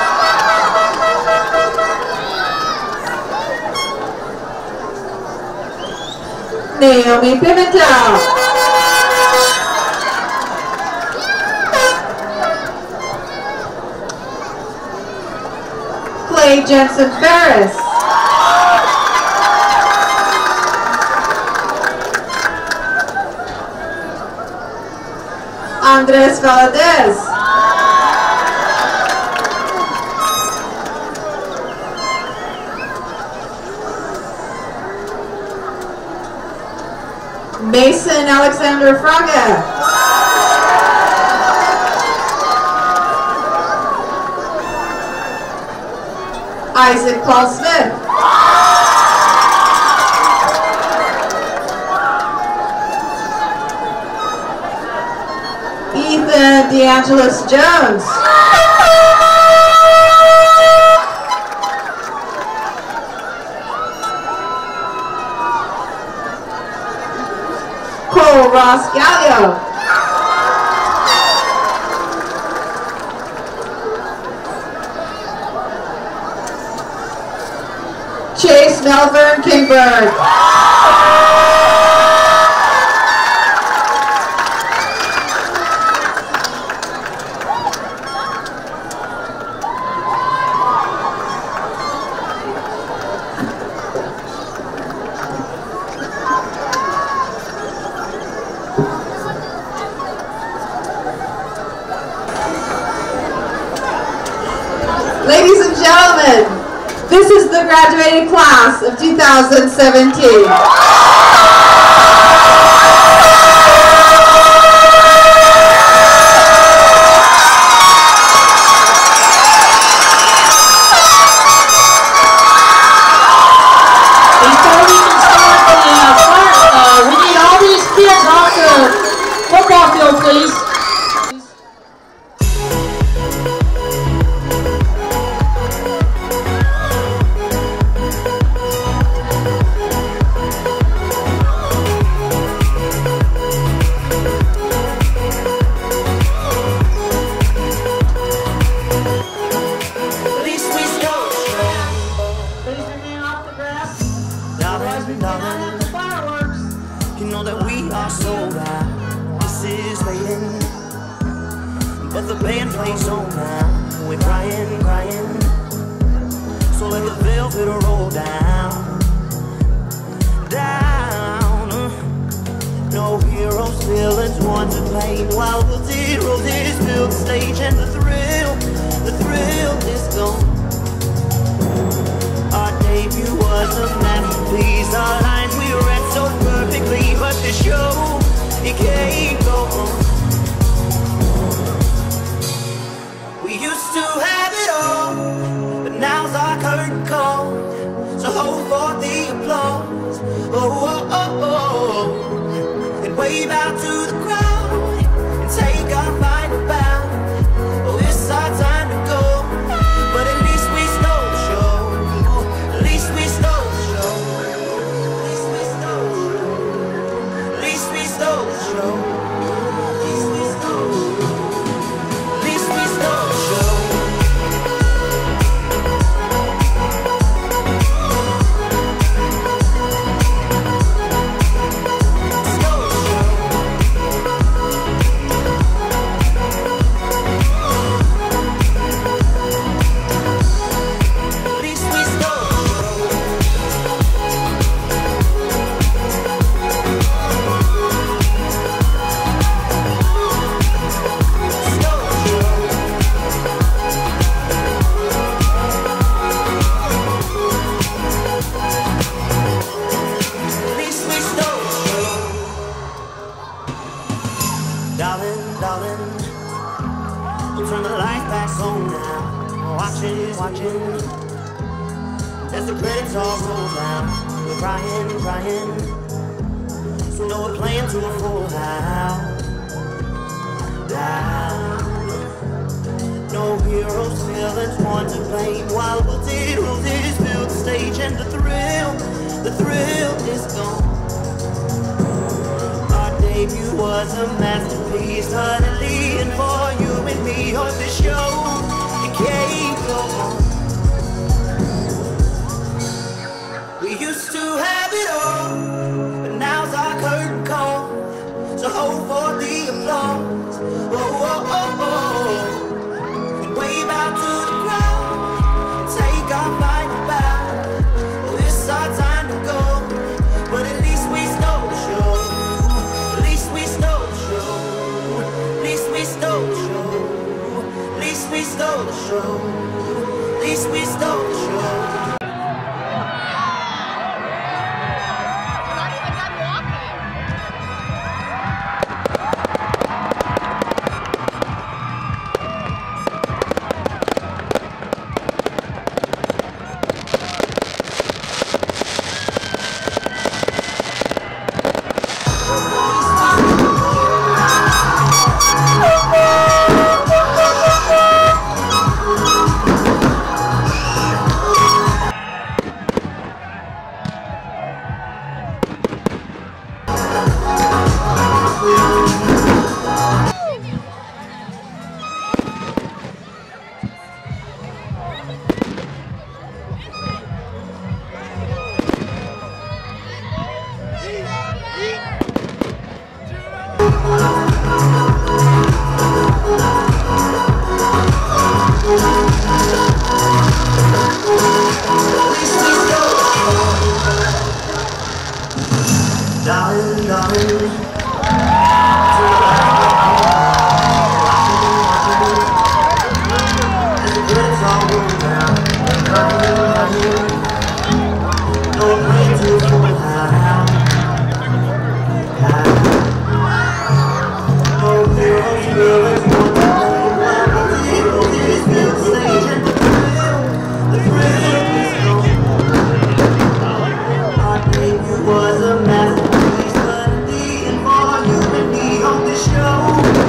Naomi Pimentel. Clay Jensen Ferris. Andres Valadez. Mason Alexander Fraga. Isaac Paul Smith. Ethan DeAngelis Jones. Cole Ross Gallio. Chase Melvern Kingberg. Ladies and gentlemen, this is the graduating class of 2017. please. But the band plays on now. We're crying, crying. So let the velvet roll down, down. No heroes, villains, one to blame. While the zeros is built the stage, and the thrill is gone. Our debut was a masterpiece. Our lines we read so perfectly, but the show, it can't go on. We used to have it all, but now's our curtain call. So hold for the applause, oh, oh, oh, and wave out to the crowd and take our final bow. Oh, it's our time to go, but at least we stole the show. At least we stole the show. At least we stole the show. At least we stole the show. As the credits all roll down, we're crying, crying. So now we're playing to a full house. Down. No heroes, villains, one to blame. While the zeros is built the stage, and the thrill is gone. Our debut was a masterpiece, suddenly, and for you and me on the show, it can't go on. We used to have it all, but now's our curtain call. So hold for the applause, oh, oh, oh, oh, and wave out to the crowd, take our final bow. Oh, it's our time to go, but at least we stole the show. At least we stole the show. At least we stole the show. At least we stole the show. At least we stole the show. Was a masterpiece, but in the end, for you and me on this show.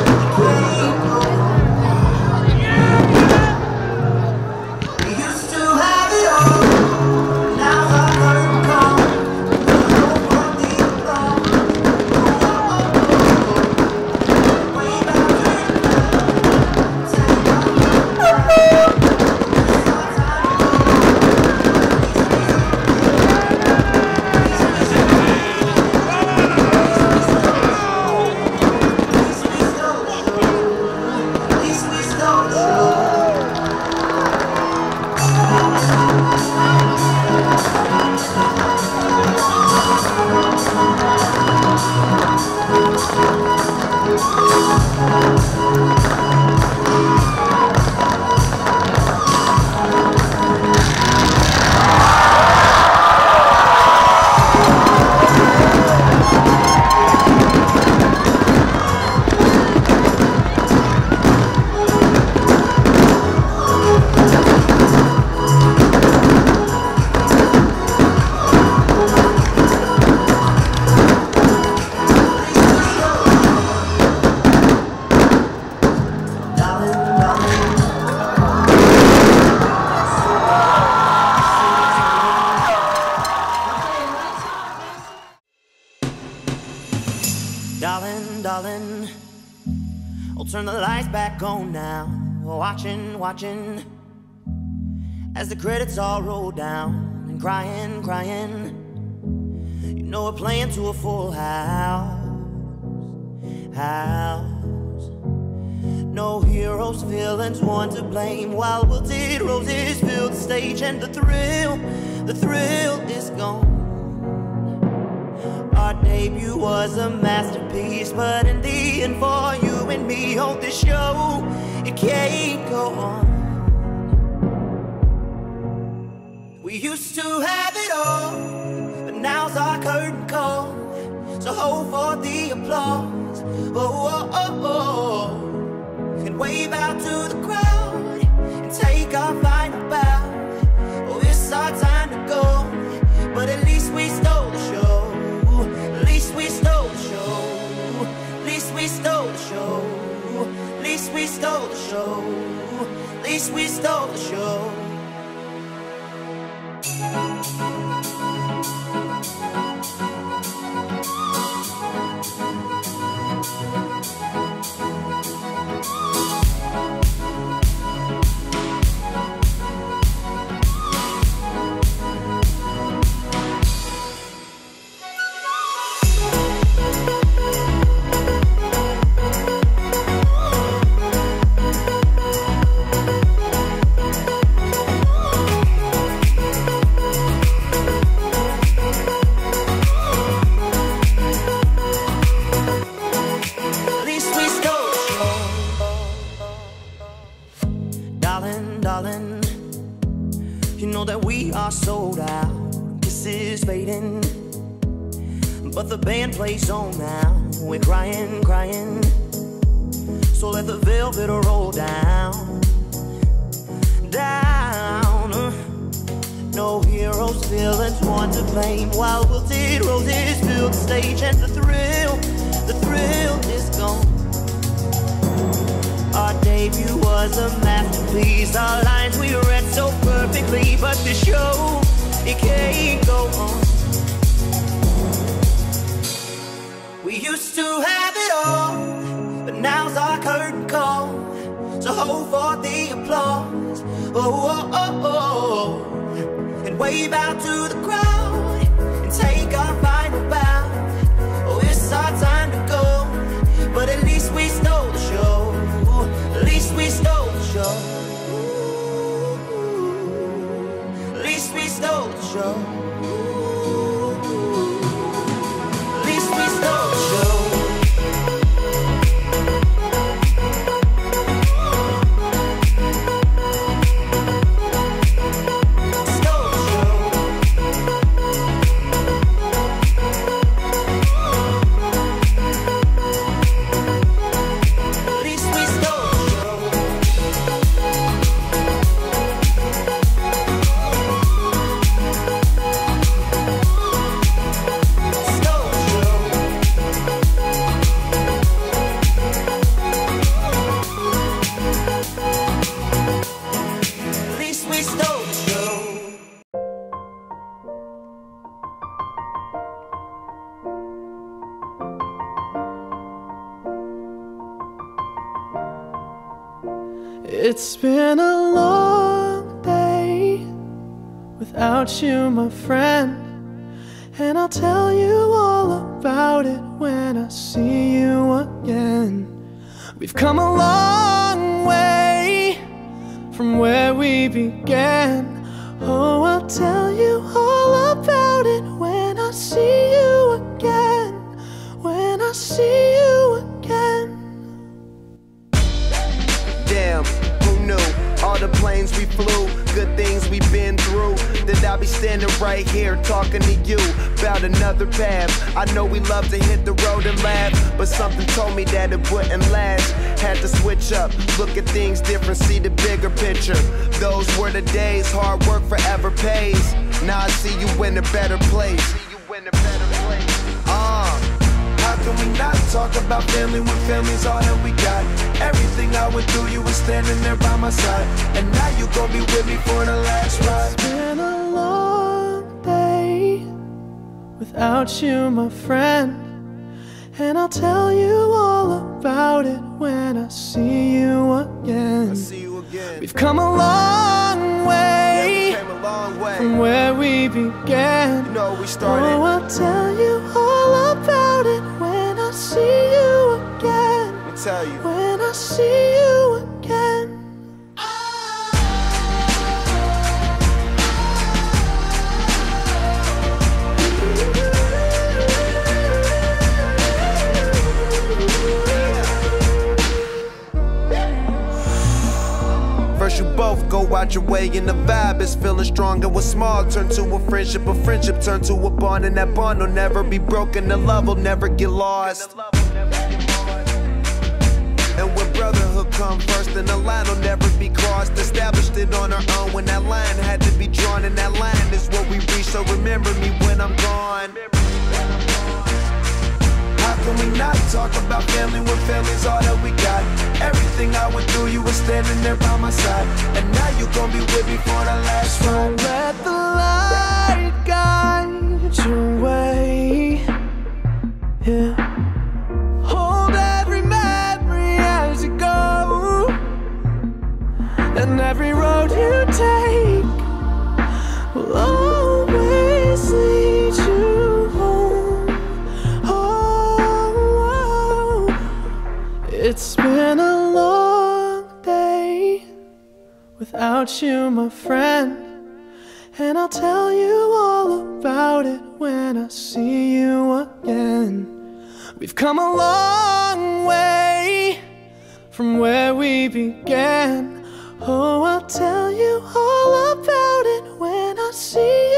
Darling, darling, I'll turn the lights back on now. Watching, watching, as the credits all roll down. And crying, crying, you know we're playing to a full house. No heroes, villains, one to blame. While wilted roses fill the stage, and the thrill is gone. Our debut was a masterpiece, but in the end, for you and me on this show, it can't go on. We used to have it all, but now's our curtain call. So hold for the applause, oh, oh, oh. And wave out to the crowd and take our final bow. Oh, it's our time to go, but at least we stole the show. At least we stole the show. At least we stole the show. At least we stole the show. At least we stole the show. Darling, you know that we are sold out. This is fading, but the band plays on now. We're crying, crying, so let the velvet roll down, down. No heroes, villains, one to blame. While wilted roses fill the stage, and the thrill is gone. Our debut was a masterpiece. Our lines we read so perfectly, but the show, it can't go on. We used to have it all, but now's our curtain call. So hold for the applause, oh, oh, oh, oh. And wave out to the crowd and take our final bow. Oh, it's our time to go, but at least we stole the show. At least we stole the show. At least we stole the show. At least we stole the show. It's been a long day without you, my friend, and I'll tell you all about it when I see you again. We've come a long way from where we began. Oh, I'll tell you all about it when I see you again. When I see you again. Damn, who knew? All the planes we flew, good things we've been through. That I'll be standing right here talking to you about another path. I know we love to hit the road and laugh, but something told me that it wouldn't last. Had to switch up, look at things different, see the bigger picture. Those were the days, hard work forever pays. Now I see you in a better place. How can we not talk about family when family's all that we got? Everything I went through, you were standing there by my side, and now you gon' be with me for the last ride. It's been a long day without you, my friend, and I'll tell you all about it when I see you again. We've come a long way, from where we began. You know we started. Oh, I'll tell you all about it when I see you again. Let me tell you. When I see you again. First you both go out your way and the vibe is feeling strong, and what's small turn to a friendship turn to a bond, and that bond will never be broken, the love will never get lost. And when brotherhood come first, then the line will never be crossed. Established it on our own when that line had to be drawn, and that line is what we reach, so remember me when I'm gone. How can we not talk about family when family's all that we got? Everything I went through, you were standing there by my side, and now you gon' be with me for the last ride. Let the light guide your way. Yeah. Hold every memory as you go, and every road you take will always lead you home. Oh, it's been a long day without you, my friend, and I'll tell you all about it when I see you again. We've come a long way from where we began. Oh, I'll tell you all about it when I see you.